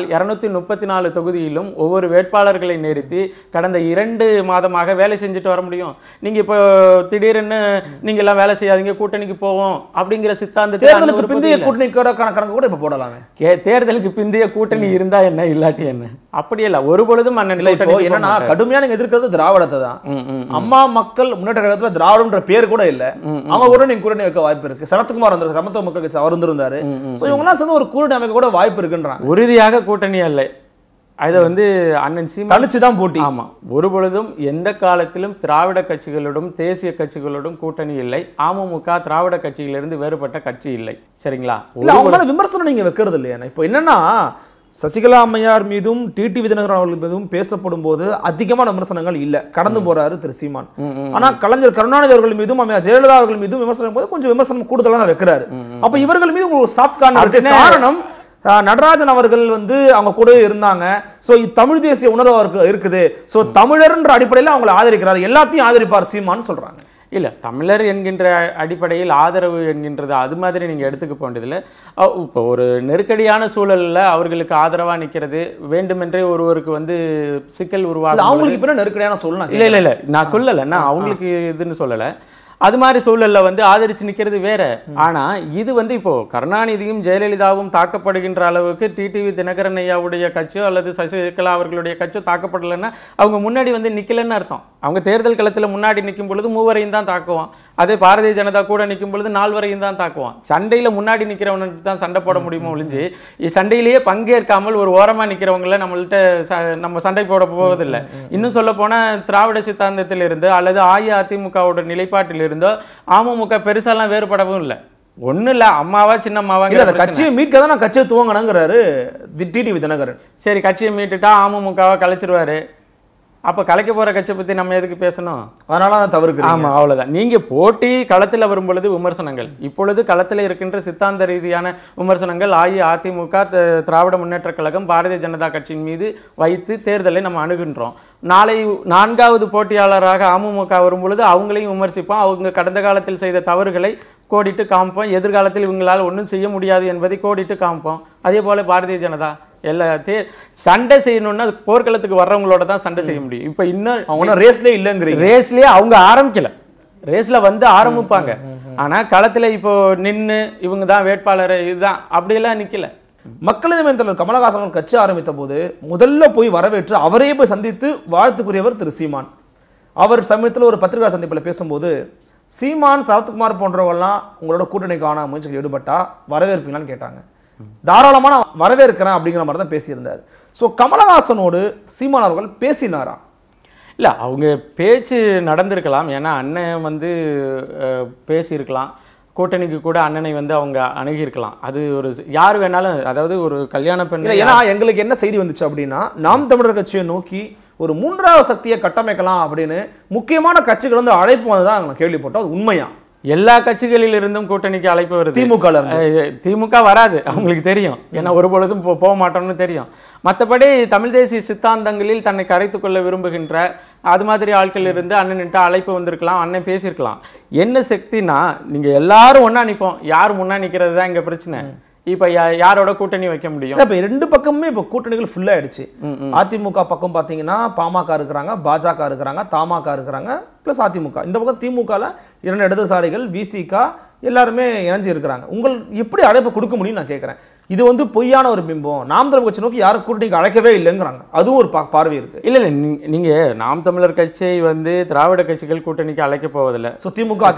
234 தொகுதியிலும் ஒவ்வொரு வேட்பாளர்களை நிறுத்தி கடந்த 2 மாதமாக வேலை செஞ்சுட்டு வர முடியும்? நீங்க இப்போ திடீர்னு நீங்க எல்லாம் வேலை செய்யாதீங்க, கூட்டணிக்கு போவோம் அப்படிங்கிற சித்தாந்தத்தை கூட்டணி கணக்கு கூட இப்ப போடலாமே. தேர்தலுக்கு பிந்தைய கூட்டணி இருந்தா என்ன, இல்லாட்டி என்ன? அப்படியே இல்ல, ஒரு பொழுதும் என்னன்னா கடுமையான எதிர்க்கிறது திராவிடத்தை தான். அம்மா மக்கள் முன்னேற்ற கழகத்துல திராவிடம்ன்ற பேர் கூட இல்ல. அவங்க கூட நீங்க கூட்டணி வைக்க வாய்ப்பு இருக்கு. சரத்குமார் வந்திருக்கு, சமத்துவ மக்கள் கட்சி அவர் இருந்தாரு. இவங்க எல்லாம் சேர்ந்து ஒரு கூட்டணி அமைக்க கூட வாய்ப்பு இருக்குன்றாங்க. உறுதியாக கூட்டணி அல்ல, அதை வந்து அண்ணன் சீமான் தனிச்சுதான் போட்டி. ஆமா, ஒரு பொழுதும் எந்த காலத்திலும் திராவிட கட்சிகளோடும் தேசிய கட்சிகளோடும் கூட்டணி இல்லை. அமமுக திராவிட கட்சியிலிருந்து வேறுபட்ட கட்சி இல்லை. சரிங்களா? விமர்சனம் நீங்க வைக்கிறது இல்லையா? இப்போ என்னன்னா, சசிகலா அம்மையார் மீதும் டிடி விதிநகரன் அவர்கள் மீதும் பேசப்படும் போது அதிகமான விமர்சனங்கள் இல்ல, கடந்து போறாரு திரு சீமான். ஆனா கலைஞர் கருணாநிதி அவர்கள் மீதும் அம்மையார் ஜெயலலிதா அவர்கள் மீதும் விமர்சனம் போது கொஞ்சம் விமர்சனம் கூடுதலா தான் வைக்கிறாரு. அப்ப இவர்கள் மீது ஒரு சாஃப்ட் கார்னர் காரணம், நடராஜன் அவர்கள் வந்து அவங்க கூட இருந்தாங்க. சோ தமிழ் தேசிய உணர்வு அவருக்கு இருக்குது. சோ தமிழர்ன்ற அடிப்படையில் அவங்களை ஆதரிக்கிறார், எல்லாத்தையும் ஆதரிப்பார் சீமான்னு சொல்றாங்க. இல்லை, தமிழர் என்கின்ற அடிப்படையில் ஆதரவு என்கின்றது அது மாதிரி நீங்கள் எடுத்துக்க போன்றதில்லை. இப்போ ஒரு நெருக்கடியான சூழலில் அவர்களுக்கு ஆதரவாக நிற்கிறது, வேண்டுமென்றே ஒருவருக்கு வந்து சிக்கல் உருவாகும். அவங்களுக்கு இப்போ நெருக்கடியான சூழல் இல்லை நான் சொல்லலை, நான் அவங்களுக்கு இதுன்னு சொல்லலை. அது மாதிரி சூழல்ல வந்து ஆதரிச்சு நிற்கிறது வேற. ஆனா இது வந்து இப்போ கருணாநிதியும் ஜெயலலிதாவும் தாக்கப்படுகின்ற அளவுக்கு டிடிவி தினகரன் ஐயாவுடைய கட்சியோ அல்லது சசிகலா அவர்களுடைய கட்சியோ தாக்கப்படலைன்னா அவங்க முன்னாடி வந்து நிக்கலன்னு அர்த்தம். அவங்க தேர்தல் களத்தில் முன்னாடி நிற்கும் பொழுது மூவரையும் தான் தாக்குவான். அதே பாரதிய ஜனதா கூட நிற்கும் பொழுது 4 வரையும் தான் தாக்குவான். சண்டையில முன்னாடி நிற்கிறவனுக்கு தான் சண்டை போட முடியுமோ ஒழிஞ்சு சண்டையிலேயே பங்கேற்காமல் ஒரு ஓரமா நிற்கிறவங்கள நம்ம சண்டை போட போவதில்லை. இன்னும் சொல்ல போனா திராவிட சித்தாந்தத்தில் இருந்து அல்லது அஇஅதிமுகவோட நிலைப்பாட்டில் இருந்தோ அமமுக பெருசாலாம் வேறுபடவும் இல்லை. ஒன்றும் இல்லை, அம்மாவா சின்ன அம்மாவா கட்சியை மீட்க தான் நான் கட்சியை துவங்கினாங்கிறாரு டிடிவி தினகரன். சரி, கட்சியை மீட்டுட்டா அமமுகவை கலைச்சிருவாரு. அப்போ கலைக்க போகிற கட்சியை பற்றி நம்ம எதுக்கு பேசணும்? அதனால தான் தவறு. ஆமாம், அவ்வளோதான். நீங்கள் போட்டி களத்தில் வரும்பொழுது விமர்சனங்கள், இப்பொழுது களத்தில் இருக்கின்ற சித்தாந்த ரீதியான விமர்சனங்கள் அஇஅதிமுக, திராவிட முன்னேற்ற கழகம், பாரதிய ஜனதா கட்சியின் மீது வைத்து தேர்தலை நம்ம அணுகின்றோம். நாளை 4வது போட்டியாளராக அமமுக வரும்பொழுது அவங்களையும் விமர்சிப்போம். அவங்க கடந்த காலத்தில் செய்த தவறுகளை கோடிட்டு காமிப்போம். எதிர்காலத்தில் இவங்களால் ஒன்றும் செய்ய முடியாது என்பதை கோடிட்டு காமிப்போம். அதே போல் பாரதிய ஜனதா எல்லாத்தையும் சண்டை செய்யணும்னா போர்க்களத்துக்கு வர்றவங்களோட தான் சண்டை செய்ய முடியும். இப்போ இன்னும் அவங்க ரேஸ்லேயே இல்லைங்கிறீங்க. ரேஸ்லேயே அவங்க ஆரம்பிக்கல, ரேஸ்ல வந்து ஆரம்பிப்பாங்க. ஆனா களத்துல இப்போ நின்று இவங்க தான் வேட்பாளர் இதுதான் அப்படியெல்லாம் நிக்கல. மக்களவை தலைவர் கமலஹாசன் கட்சி ஆரம்பித்த போது முதல்ல போய் வரவேற்று அவரே போய் சந்தித்து வாழ்த்துக்குரியவர் திரு சீமான். அவர் சமயத்தில் ஒரு பத்திரிகை சந்திப்பில் பேசும்போது, சீமான், சரத்குமார் போன்றவங்கலாம் உங்களோட கூட்டணிக்கான முயற்சிகள் ஈடுபட்டா வரவேற்பீங்களான்னு கேட்டாங்க. தாராளமான வரவேற்கிறேன் அப்படிங்கிற மாதிரி தான் பேசியிருந்தார். ஸோ கமலஹாசனோடு சீமான் அவர்கள் பேசினாரா? இல்லை, அவங்க பேச்சு நடந்திருக்கலாம். ஏன்னா அண்ணன் வந்து பேசியிருக்கலாம், கூட்டணிக்கு கூட அண்ணனை வந்து அவங்க அணுகியிருக்கலாம். அது ஒரு யார் வேணாலும், அதாவது ஒரு கல்யாண பெண். ஏன்னா எங்களுக்கு என்ன செய்தி வந்துச்சு அப்படின்னா, நாம் தமிழர் கட்சியை நோக்கி ஒரு 3வது சக்தியை கட்டமைக்கலாம் அப்படின்னு முக்கியமான கட்சிகள் வந்து அழைப்பு வந்துதான் நாங்கள் கேள்விப்பட்டோம். அது உண்மையா? எல்லா கட்சிகளில் இருந்தும் கூட்டணிக்கு அழைப்பு வருது. திமுக வராது, அவங்களுக்கு தெரியும். ஏன்னா ஒரு பொழுதும் போக மாட்டோம்னு தெரியும். மற்றபடி தமிழ் தேசிய சித்தாந்தங்களில் தன்னை கரைத்து கொள்ள விரும்புகின்ற அது மாதிரி ஆட்கள் இருந்து அண்ணன்ட்ட அழைப்பு வந்திருக்கலாம், அண்ணன் பேசியிருக்கலாம். என்ன சக்தினா, நீங்க எல்லாரும் ஒன்னா நிற்போம், யார் முன்னா நிற்கிறது தான் இங்க பிரச்சனை. இப்ப யாரோட கூட்டணி வைக்க முடியும்? இப்ப 2 பக்கமுமே இப்ப கூட்டணிகள் ஃபுல் ஆயிடுச்சு. அதிமுக பக்கம் பாத்தீங்கன்னா பாமக இருக்கிறாங்க, பாஜக இருக்கிறாங்க, தமாக இருக்கிறாங்க, பிளஸ் அதிமுக. இந்த பக்கம் திமுகல 2 இடதுசாரிகள், விசிக எல்லாருமே இணைஞ்சு இருக்கிறாங்க. உங்களுக்கு எப்படி அழைப்பு கொடுக்க முடியும் நான் கேட்கிறேன். இது வந்து பொய்யான ஒரு பிம்பம். நாம் தமிழர் கட்சி நோக்கி யாரும் கூட்டணிக்கு அழைக்கவே இல்லைங்கிறாங்க. அதுவும் ஒரு பார்வை இருக்கு. இல்ல நீங்க நாம் தமிழர் கட்சியை வந்து திராவிட கட்சிகள் கூட்டணிக்கு அழைக்க போவதில்லை. திமுக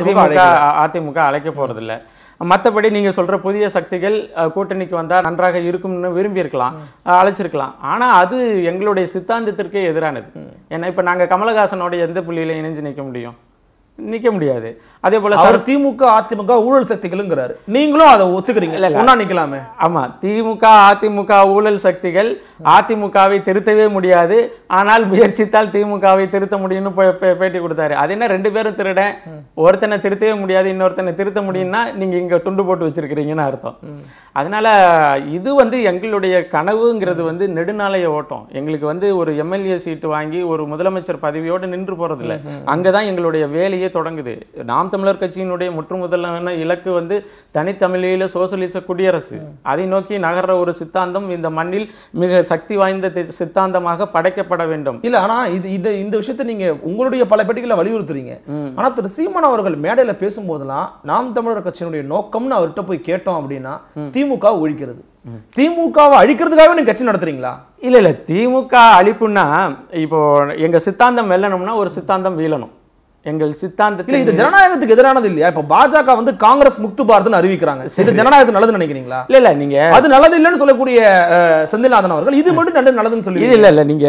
அதிமுக அழைக்க போறதில்லை. மற்றபடி நீங்கள் சொல்கிற புதிய சக்திகள் கூட்டணிக்கு வந்தால் நன்றாக இருக்கும்னு விரும்பியிருக்கலாம், அழைச்சிருக்கலாம். ஆனால் அது எங்களுடைய சித்தாந்தத்திற்கே எதிரானது. ஏன்னா இப்போ நாங்கள் கமலஹாசனோட எந்த புள்ளியில் இணைஞ்சு நிற்க முடியும்? நிற்க முடியாது. அதே போல் அவர் திமுக அதிமுக ஊழல் சக்திகள்ங்கிறாரு, நீங்களும் அதை ஒத்துக்கிறீங்க? ஒன்றா நிற்கலாமே. ஆமாம், திமுக அதிமுக ஊழல் சக்திகள் அதிமுகவை திருத்தவே முடியாது, ஆனால் முயற்சித்தால் திமுகவை திருத்த முடியும்னு பேட்டி கொடுத்தாரு. அது என்ன 2 பேரும் திருட, ஒருத்தனை திருத்தவே முடியாது, இன்னொருத்தனை திருத்த முடியும்னா நீங்கள் இங்கே துண்டு போட்டு வச்சிருக்கிறீங்கன்னு அர்த்தம். அதனால இது வந்து எங்களுடைய கனவுங்கிறது வந்து நெடுநாளைய ஓட்டம். எங்களுக்கு வந்து ஒரு எம்எல்ஏ சீட்டு வாங்கி ஒரு முதலமைச்சர் பதவியோடு நின்று போறதில்லை. அங்கே தான் எங்களுடைய வேலையை தொடங்குது. நாம் தமிழர் கட்சியினுடைய முற்றுமுதலான இலக்கு வந்து தனித்தமிழீழ சோசலிச குடியரசு. அதை நோக்கி நகர்ற ஒரு சித்தாந்தம் இந்த மண்ணில் மிக சக்தி வாய்ந்த சித்தாந்தமாக படைக்கப்பட வேண்டும். இல்ல, ஆனா இந்த விஷயத்தை நீங்க உங்களுடைய பல பேட்டிகளை வலியுறுத்துறீங்க. ஆனா திரு சீமான் அவர்கள் மேடையில பேசும்போதெல்லாம் நாம் தமிழர் கட்சியினுடைய நோக்கம்னு அவர்கிட்ட போய் கேட்டோம் அப்படின்னா திமுக ஒழிக்கிறது, திமுகவை அழிக்கிறதுக்காகவே நீங்க கட்சி நடத்துறீங்களா? இல்ல, திமுக அழிப்புன்னா இப்போ எங்க சித்தாந்தம் வெல்லணும்னா ஒரு சித்தாந்தம் வீழணும். எங்கள் சித்தாந்தத்தில் இது ஜனநாயகத்துக்கு எதிரானது இல்லையா? இப்ப பாஜக வந்து காங்கிரஸ் முக்து பாரத்னு அறிவிக்கிறாங்க. இது ஜனநாயகத்துக்கு நல்லதுன்னு நினைக்கிறீங்களா? இல்ல நீங்க அது நல்லது இல்லைன்னு சொல்லக்கூடிய செந்தில்நாதன் அவர்கள் இது மட்டும் நல்லதுன்னு சொல்லி இல்ல நீங்க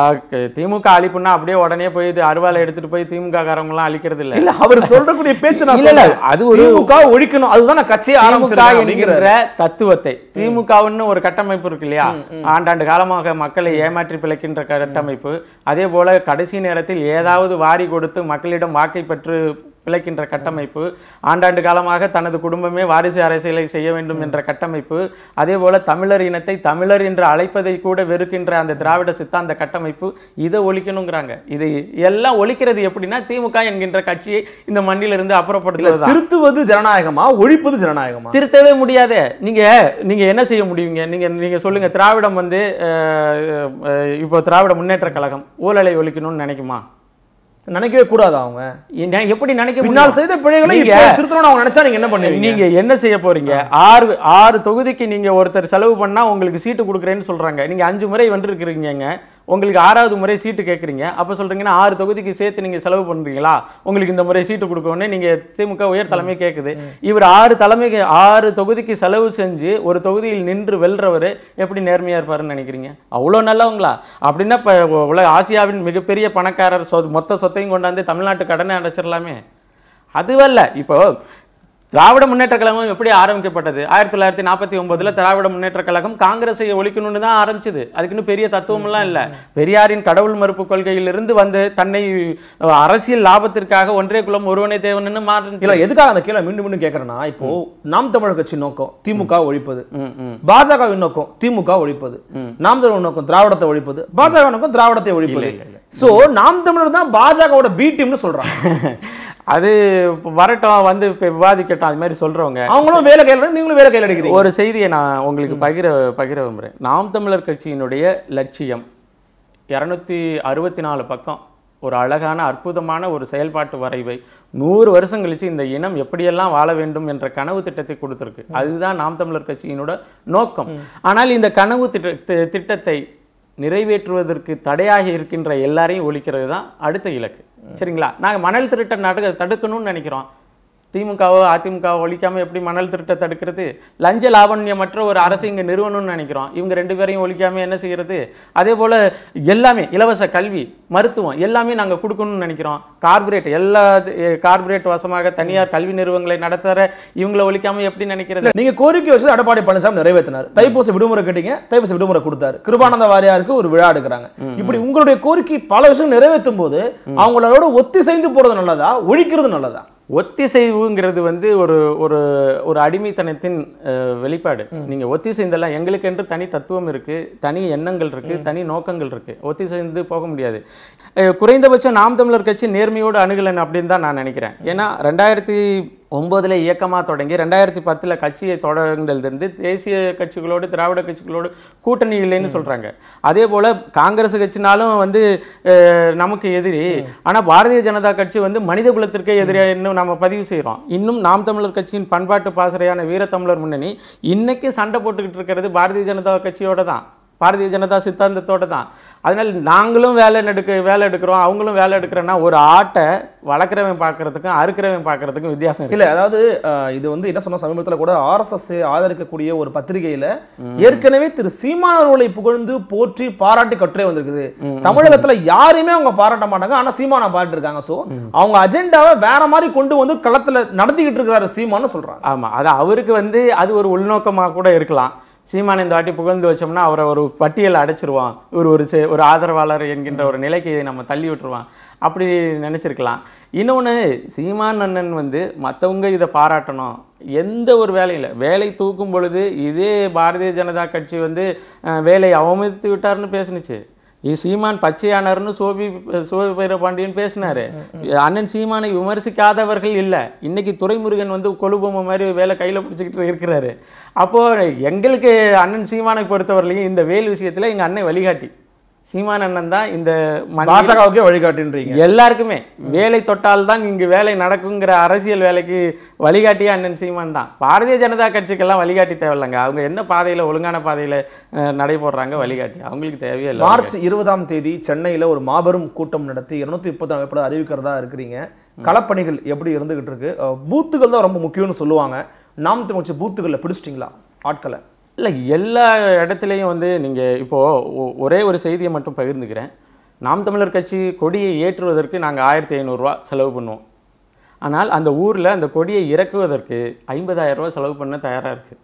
திமுக அழிப்புன்னா அப்படியே உடனே போய் அருவாலை எடுத்துட்டு போய் திமுக காரங்க எல்லாம் அழிக்கிறது இல்ல. இல்ல, அவர் சொல்றக்கூடிய பேச்சு நான் இல்ல, அது திமுக ஒழிக்கணும், அதுதான் கட்சியை ஆரம்பிக்கிற தத்துவத்தை. திமுகவுன்னு ஒரு கட்டமைப்பு இருக்கு இல்லையா, ஆண்டாண்டு காலமாக மக்களை ஏமாற்றி பிழைக்கின்ற கட்டமைப்பு. அதே போல கடைசி நேரத்தில் ஏதாவது வாரி கொடுத்து மக்களிடம் வாக்கை பெற்று பிழைக்கின்ற கட்டமைப்பு, ஆண்டாண்டு காலமாக தனது குடும்பமே வாரிசு அரசியலை செய்ய வேண்டும் என்ற கட்டமைப்பு, அதே போல தமிழர் இனத்தை தமிழர் என்று அழைப்பதை கூட வெறுக்கின்ற அந்த திராவிட சித்தாந்த கட்டமைப்பு, இதை ஒழிக்கணுங்கிறாங்க. இது எல்லாம் ஒழிக்கிறது எப்படின்னா திமுக என்கின்ற கட்சியை இந்த மண்ணிலிருந்து அப்புறப்படுத்துவது. திருத்துவது ஜனநாயகமா, ஒழிப்பது ஜனநாயகமா? திருத்தவே முடியாது. நீங்க என்ன செய்ய முடியுங்க? நீங்க சொல்லுங்க. திராவிடம் வந்து இப்போ திராவிட முன்னேற்ற கழகம் ஊழலை ஒழிக்கணும்னு நினைக்குமா? நினைக்கவே கூடாது. அவங்க எப்படி நினைக்க பின்னால் செய்த பிழைகளை திருத்தணும்னு அவங்க நினைச்சா நீங்க என்ன பண்ணுவீங்க? நீங்க என்ன செய்ய போறீங்க? 6 தொகுதிக்கு நீங்க ஒருத்தர் செலவு பண்ணா உங்களுக்கு சீட்டு கொடுக்குறேன்னு சொல்றாங்க. நீங்க 5 முறை வென்றிருக்கிறீங்க, உங்களுக்கு 6வது முறை சீட்டு கேட்குறீங்க. அப்போ சொல்றீங்கன்னா 6 தொகுதிக்கு சேர்த்து நீங்க செலவு பண்றீங்களா, உங்களுக்கு இந்த முறை சீட்டு கொடுக்கணும்னு நீங்க திமுக உயர் தலைமை கேட்குது. இவர் 6 தொகுதிக்கு செலவு செஞ்சு ஒரு தொகுதியில் நின்று வெல்றவர் எப்படி நேர்மையா இருப்பாருன்னு நினைக்கிறீங்க? அவ்வளோ நல்லவங்களா? அப்படின்னா இப்போ உலக ஆசியாவின் மிகப்பெரிய பணக்காரர் மொத்த சொத்தையும் கொண்டாந்து தமிழ்நாட்டு கடனை அடைச்சிடலாமே. அதுவல்ல. இப்போ திராவிட முன்னேற்ற கழகம் எப்படி ஆரம்பிக்கப்பட்டது? 1949 திராவிட முன்னேற்ற கழகம் காங்கிரஸை ஒழிக்கணும்னு தான் ஆரம்பிச்சது. அதுக்குன்னு பெரிய தத்துவம்லாம் இல்லை. பெரியாரின் கடவுள் மறுப்பு கொள்கையிலிருந்து வந்து தன்னை அரசியல் லாபத்திற்காக ஒன்றே குலம் ஒருவனே தேவன்னு மாற்ற. எதுக்காக அந்த கேள்வி மீண்டும் மீண்டும் கேட்கறேன்னா, இப்போ நாம் தமிழர் கட்சி நோக்கம் திமுக ஒழிப்பது, பாஜகவின் நோக்கம் திமுக ஒழிப்பது, நாம் தமிழர் நோக்கம் திராவிடத்தை ஒழிப்பது, பாஜக நோக்கம் திராவிடத்தை ஒழிப்பது. சோ நாம் தமிழர் தான் பாஜகவோட பி டீம்னு சொல்றாங்க. அது வரட்டும், வந்து விவாதிக்கட்டும். அது மாதிரி சொல்றவங்க அவங்களும் வேலை கையில், நீங்களும் வேலை கையில் அடிக்கிறீங்க. ஒரு செய்தியை நான் உங்களுக்கு பகிர விரும்புகிறேன். நாம் தமிழர் கட்சியினுடைய லட்சியம் 264 பக்கம் ஒரு அழகான அற்புதமான ஒரு செயல்பாட்டு வரைவை 100 வருஷம் கழிச்சு இந்த இனம் எப்படியெல்லாம் வாழ வேண்டும் என்ற கனவு திட்டத்தை கொடுத்திருக்கு. அதுதான் நாம் தமிழர் கட்சியினோட நோக்கம். ஆனால் இந்த கனவு திட்டத்தை நிறைவேற்றுவதற்கு தடையாக இருக்கின்ற எல்லாரையும் ஒழிக்கிறது தான் அடுத்த இலக்கு. சரிங்களா? நாங்கள் மணல் திருட்டை தடுக்கணும்னு நினைக்கிறோம். திமுகவோ அதிமுகவோ ஒழிக்காம எப்படி மணல் திருட்டை தடுக்கிறது? லஞ்ச லாவண்யமற்ற ஒரு அரசு இங்கே நிறுவனம்னு நினைக்கிறோம். இவங்க 2 பேரையும் ஒழிக்காம என்ன செய்யறது? அதே போல எல்லாமே இலவச கல்வி, மருத்துவம் எல்லாமே நாங்கள் கொடுக்கணும்னு நினைக்கிறோம். கார்பரேட் வசமாக தனியார் கல்வி நிறுவனங்களை நடத்துற இவங்களை ஒழிக்காம எப்படி நினைக்கிறது? நீங்க கோரிக்கை வச்சு எடப்பாடி பழனிசாமி நிறைவேற்றினார். தைப்பூச விடுமுறை கேட்டீங்க, தைப்பூச விடுமுறை கொடுத்தாரு. கிருபானந்த வாரியாருக்கு ஒரு விழா எடுக்கிறாங்க. இப்படி உங்களுடைய கோரிக்கை பல விஷயம் நிறைவேற்றும் போது அவங்களோட ஒத்திசைந்து போறது நல்லதா, ஒழிக்கிறது நல்லதா? ஒத்திசைவுங்கிறது வந்து ஒரு ஒரு ஒரு அடிமைத்தனத்தின் வெளிப்பாடு. நீங்க ஒத்திசைந்தெல்லாம் எங்களுக்கு என்று தனி தத்துவம் இருக்கு, தனி எண்ணங்கள் இருக்கு, தனி நோக்கங்கள் இருக்கு. ஒத்திசைந்து போக முடியாது. குறைந்தபட்சம் நாம் தமிழர் கட்சி நேர்மையோடு அணுகலன் அப்படின்னு தான் நான் நினைக்கிறேன். ஏன்னா 2009 இயக்கமாக தொடங்கி 2010 கட்சியை தொடங்கிலிருந்து தேசிய கட்சிகளோடு திராவிட கட்சிகளோடு கூட்டணி இல்லைன்னு சொல்றாங்க. அதே போல காங்கிரஸ் கட்சினாலும் வந்து நமக்கு எதிரி. ஆனால் பாரதிய ஜனதா கட்சி வந்து மனித குலத்திற்கே எதிரியாக இன்னும் நம்ம பதிவு செய்கிறோம். இன்னும் நாம் தமிழர் கட்சியின் பண்பாட்டு பாசறையான வீரத்தமிழர் முன்னணி இன்னைக்கு சண்டை போட்டுக்கிட்டு இருக்கிறது பாரதிய ஜனதா கட்சியோட தான், பாரதிய ஜனதா சித்தாந்தத்தோடு தான். அதனால் நாங்களும் வேலை எடுக்கிறோம், அவங்களும் வேலை எடுக்கிறோன்னா ஒரு ஆட்டை வளர்க்குறவன் பார்க்கறதுக்கும் அறுக்கிறவன் பார்க்கறதுக்கும் வித்தியாசம் இல்லை. அதாவது இது வந்து என்ன சொன்ன சமீபத்தில் கூட RSS ஆதரிக்கக்கூடிய ஒரு பத்திரிகையில் ஏற்கனவே திரு சீமான் அவர்களை புகழ்ந்து போற்றி பாராட்டி கட்டுரை வந்திருக்குது. தமிழகத்தில் யாரையுமே அவங்க பாராட்ட மாட்டாங்க, ஆனால் சீமானை பாராட்டி இருக்காங்க. ஸோ அவங்க அஜெண்டாவை வேற மாதிரி கொண்டு வந்து களத்தில் நடத்திக்கிட்டு இருக்கிறாரு சீமான்னு சொல்றாங்க. ஆமாம், அது அவருக்கு வந்து அது ஒரு உள்நோக்கமாக கூட இருக்கலாம். சீமானை இந்த வாட்டி புகழ்ந்து வச்சோம்னா அவரை ஒரு பட்டியலை அடைச்சிருவான், ஒரு ஆதரவாளர் என்கின்ற ஒரு நிலைக்கு நம்ம தள்ளி விட்டுருவான், அப்படி நினச்சிருக்கலாம். இன்னொன்று, சீமான் அண்ணன் வந்து மற்றவங்க இதை பாராட்டணும், எந்த ஒரு வேலையும் இல்லை. வேலை தூக்கும் பொழுது இதே பாரதிய ஜனதா கட்சி வந்து வேலை அவமதித்து விட்டார்னு பேசுனுச்சு. சீமான் பச்சையானர்னு சோபி பாண்டியன் பேசினாரு. அண்ணன் சீமானை விமர்சிக்காதவர்கள் இல்லை. இன்னைக்கு துரைமுருகன் வந்து கொலுபொம்மை மாதிரி வேலை கையில் பிடிச்சிக்கிட்டு இருக்கிறாரு. அப்போது எங்களுக்கு அண்ணன் சீமானை பொறுத்தவரையிலையும் இந்த வேல் விஷயத்தில் எங்கள் அண்ணன் வழிகாட்டி சீமான் அண்ணன் தான். இந்த பாஜகவுக்கே வழிகாட்டின்றீங்க. எல்லாருக்குமே வேலை தொட்டால் தான் இங்கு வேலை நடக்குங்கிற அரசியல் வேலைக்கு வழிகாட்டியே அண்ணன் சீமான் தான். பாரதிய ஜனதா கட்சிக்கெல்லாம் வழிகாட்டி தேவையில்லைங்க. அவங்க என்ன பாதையில் ஒழுங்கான பாதையில் நடைபோடுறாங்க, வழிகாட்டி அவங்களுக்கு தேவையே இல்லை. மார்ச் 20 சென்னையில் ஒரு மாபெரும் கூட்டம் நடத்தி 230 வேட்பாளர் அறிவிக்கிறதா இருக்கிறீங்க. களப்பணிகள் எப்படி இருந்துகிட்டு இருக்கு? பூத்துகள் தான் ரொம்ப முக்கியம்னு சொல்லுவாங்க. நாம் தமிழ் பூத்துகளில் பிடிச்சிட்டிங்களா ஆட்களை? இல்லை, எல்லா இடத்துலையும் வந்து நீங்கள் இப்போது ஒரே ஒரு செய்தியை மட்டும் பகிர்ந்துக்கிறேன். நாம் தமிழர் கட்சி கொடியை ஏற்றுவதற்கு நாங்கள் 1500 ரூபா செலவு பண்ணுவோம். ஆனால் அந்த ஊரில் அந்த கொடியை இறக்குவதற்கு 50,000 ரூபா செலவு பண்ண தயாராக இருக்குது.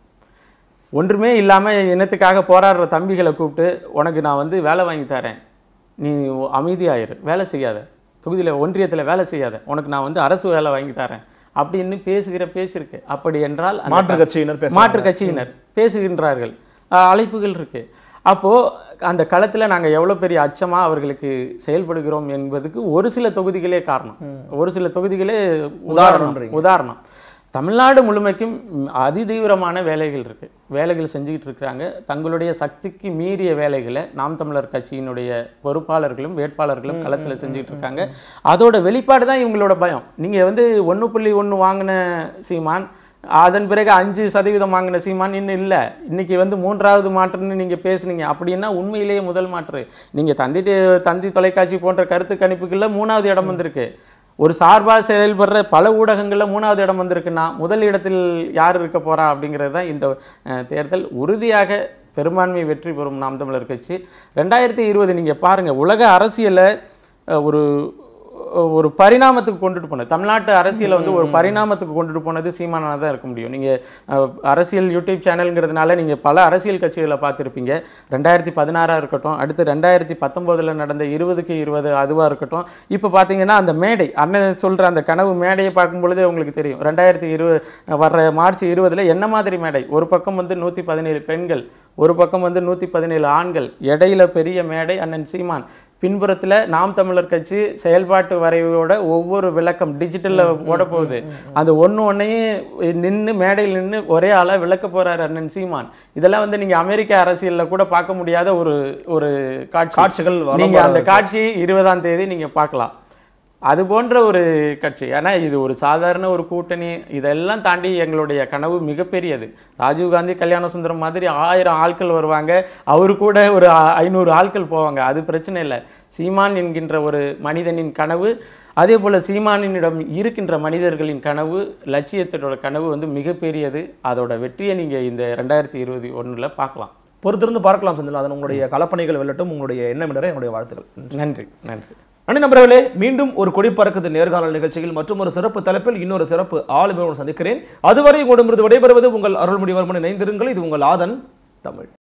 ஒன்றுமே இல்லாமல் இனத்துக்காக போராடுற தம்பிகளை கூப்பிட்டு உனக்கு நான் வந்து வேலை வாங்கி தரேன், நீ அமைதியாயிரு, வேலை செய்யாத, தொகுதியில் ஒன்றியத்தில் வேலை செய்யாத, உனக்கு நான் வந்து அரசு வேலை வாங்கி தரேன் அப்படின்னு பேசுகிற பேச்சு இருக்கு. அப்படி என்றால் மாற்று கட்சியினர் பேசுகின்றார்கள், அழைப்புகள் இருக்கு. அப்போது அந்த களத்தில் நாங்கள் எவ்வளோ பெரிய அச்சமாக அவர்களுக்கு செயல்படுகிறோம் என்பதுக்கு ஒரு சில தொகுதிகளே காரணம், ஒரு சில தொகுதிகளே உதாரணம். தமிழ்நாடு முழுமைக்கும் அதிதீவிரமான வேலைகள் இருக்குது, வேலைகள் செஞ்சுக்கிட்டு இருக்கிறாங்க. தங்களுடைய சக்திக்கு மீறிய வேலைகளை நாம் தமிழர் கட்சியினுடைய பொறுப்பாளர்களும் வேட்பாளர்களும் களத்தில் செஞ்சுக்கிட்டு இருக்காங்க. அதோட வெளிப்பாடு தான் இவங்களோட பயம். நீங்கள் வந்து 1.1 வாங்கின சீமான், அதன் பிறகு 5% வாங்கின சீமான் இன்னும் இல்லை. இன்றைக்கி வந்து 3வது மாற்றுன்னு நீங்கள் பேசுனீங்க அப்படின்னா உண்மையிலேயே முதல் மாற்று. நீங்கள் தந்தி தொலைக்காட்சி போன்ற கருத்து கணிப்புகளில் 3வது இடம் வந்திருக்கு. ஒரு சார்பாக செயல்படுற பல ஊடகங்களில் 3வது இடம் வந்திருக்குன்னா முதல் இடத்தில் யார் இருக்க போகிறா அப்படிங்கிறது தான் இந்த தேர்தல். உறுதியாக பெரும்பான்மை வெற்றி பெறும் நாம் தமிழர் கட்சி. 2020 நீங்கள் பாருங்கள், உலக அரசியலை ஒரு பரிணாமத்துக்கு கொண்டுட்டு போனது, தமிழ்நாட்டு அரசியலை வந்து ஒரு பரிணாமத்துக்கு கொண்டுட்டு போனது சீமானாக தான் இருக்க முடியும். நீங்கள் அரசியல் யூடியூப் சேனலுங்கிறதுனால நீங்கள் பல அரசியல் கட்சிகளை பார்த்துருப்பீங்க. 2016 இருக்கட்டும், அடுத்து 2019 நடந்த 20க்கு 20 அதுவாக இருக்கட்டும். இப்போ பார்த்தீங்கன்னா அந்த மேடை, அண்ணன் சொல்கிற அந்த கனவு மேடையை பார்க்கும் பொழுதே உங்களுக்கு தெரியும் 2020 வர்ற மார்ச் 20 என்ன மாதிரி மேடை. ஒரு பக்கம் வந்து 117 பெண்கள், ஒரு பக்கம் வந்து 117 ஆண்கள், இடையில பெரிய மேடை அண்ணன் சீமான், பின்புறத்தில் நாம் தமிழர் கட்சி செயல்பாட்டு வரைவோட ஒவ்வொரு விளக்கம் டிஜிட்டலில் ஓட போகுது. அந்த ஒன்றையும் நின்று மேடையில் நின்று ஒரே ஆளாக விளக்க போகிறார் அண்ணன் சீமான். இதெல்லாம் வந்து நீங்கள் அமெரிக்க அரசியலில் கூட பார்க்க முடியாத ஒரு காட்சிகள். நீங்கள் அந்த காட்சி 20ஆம் தேதி நீங்கள் பார்க்கலாம். அது போன்ற ஒரு கட்சி. ஏன்னா இது ஒரு சாதாரண ஒரு கூட்டணி, இதெல்லாம் தாண்டி எங்களுடைய கனவு மிகப்பெரியது. ராஜீவ்காந்தி கல்யாண சுந்தரம் மாதிரி 1000 ஆட்கள் வருவாங்க, அவரு கூட ஒரு 500 ஆட்கள் போவாங்க, அது பிரச்சனை இல்லை. சீமான் என்கின்ற ஒரு மனிதனின் கனவு, அதே போல் சீமானினிடம் இருக்கின்ற மனிதர்களின் கனவு, லட்சியத்தோட கனவு வந்து மிகப்பெரியது. அதோட வெற்றியை நீங்கள் இந்த 2021 பார்க்கலாம். பொறுத்திருந்து பார்க்கலாம். செந்தில், அதன் உங்களுடைய கலப்பணிகள் வெல்லட்டும். உங்களுடைய எண்ணமிடரை என்னுடைய வாழ்த்துக்கள். நன்றி. நண்பர்களே, மீண்டும் ஒரு கொடி பறக்குது நேர்காணல் நிகழ்ச்சியில் மற்றும் ஒரு சிறப்பு தலைப்பில் இன்னொரு சிறப்பு ஆளுமையோடு சந்திக்கிறேன். அதுவரை உங்களிடமிருந்து விடைபெறுவது உங்கள் அருள்மொழிவர்மன். இணைந்திருங்கள். இது உங்கள் ஆதன் தமிழ்.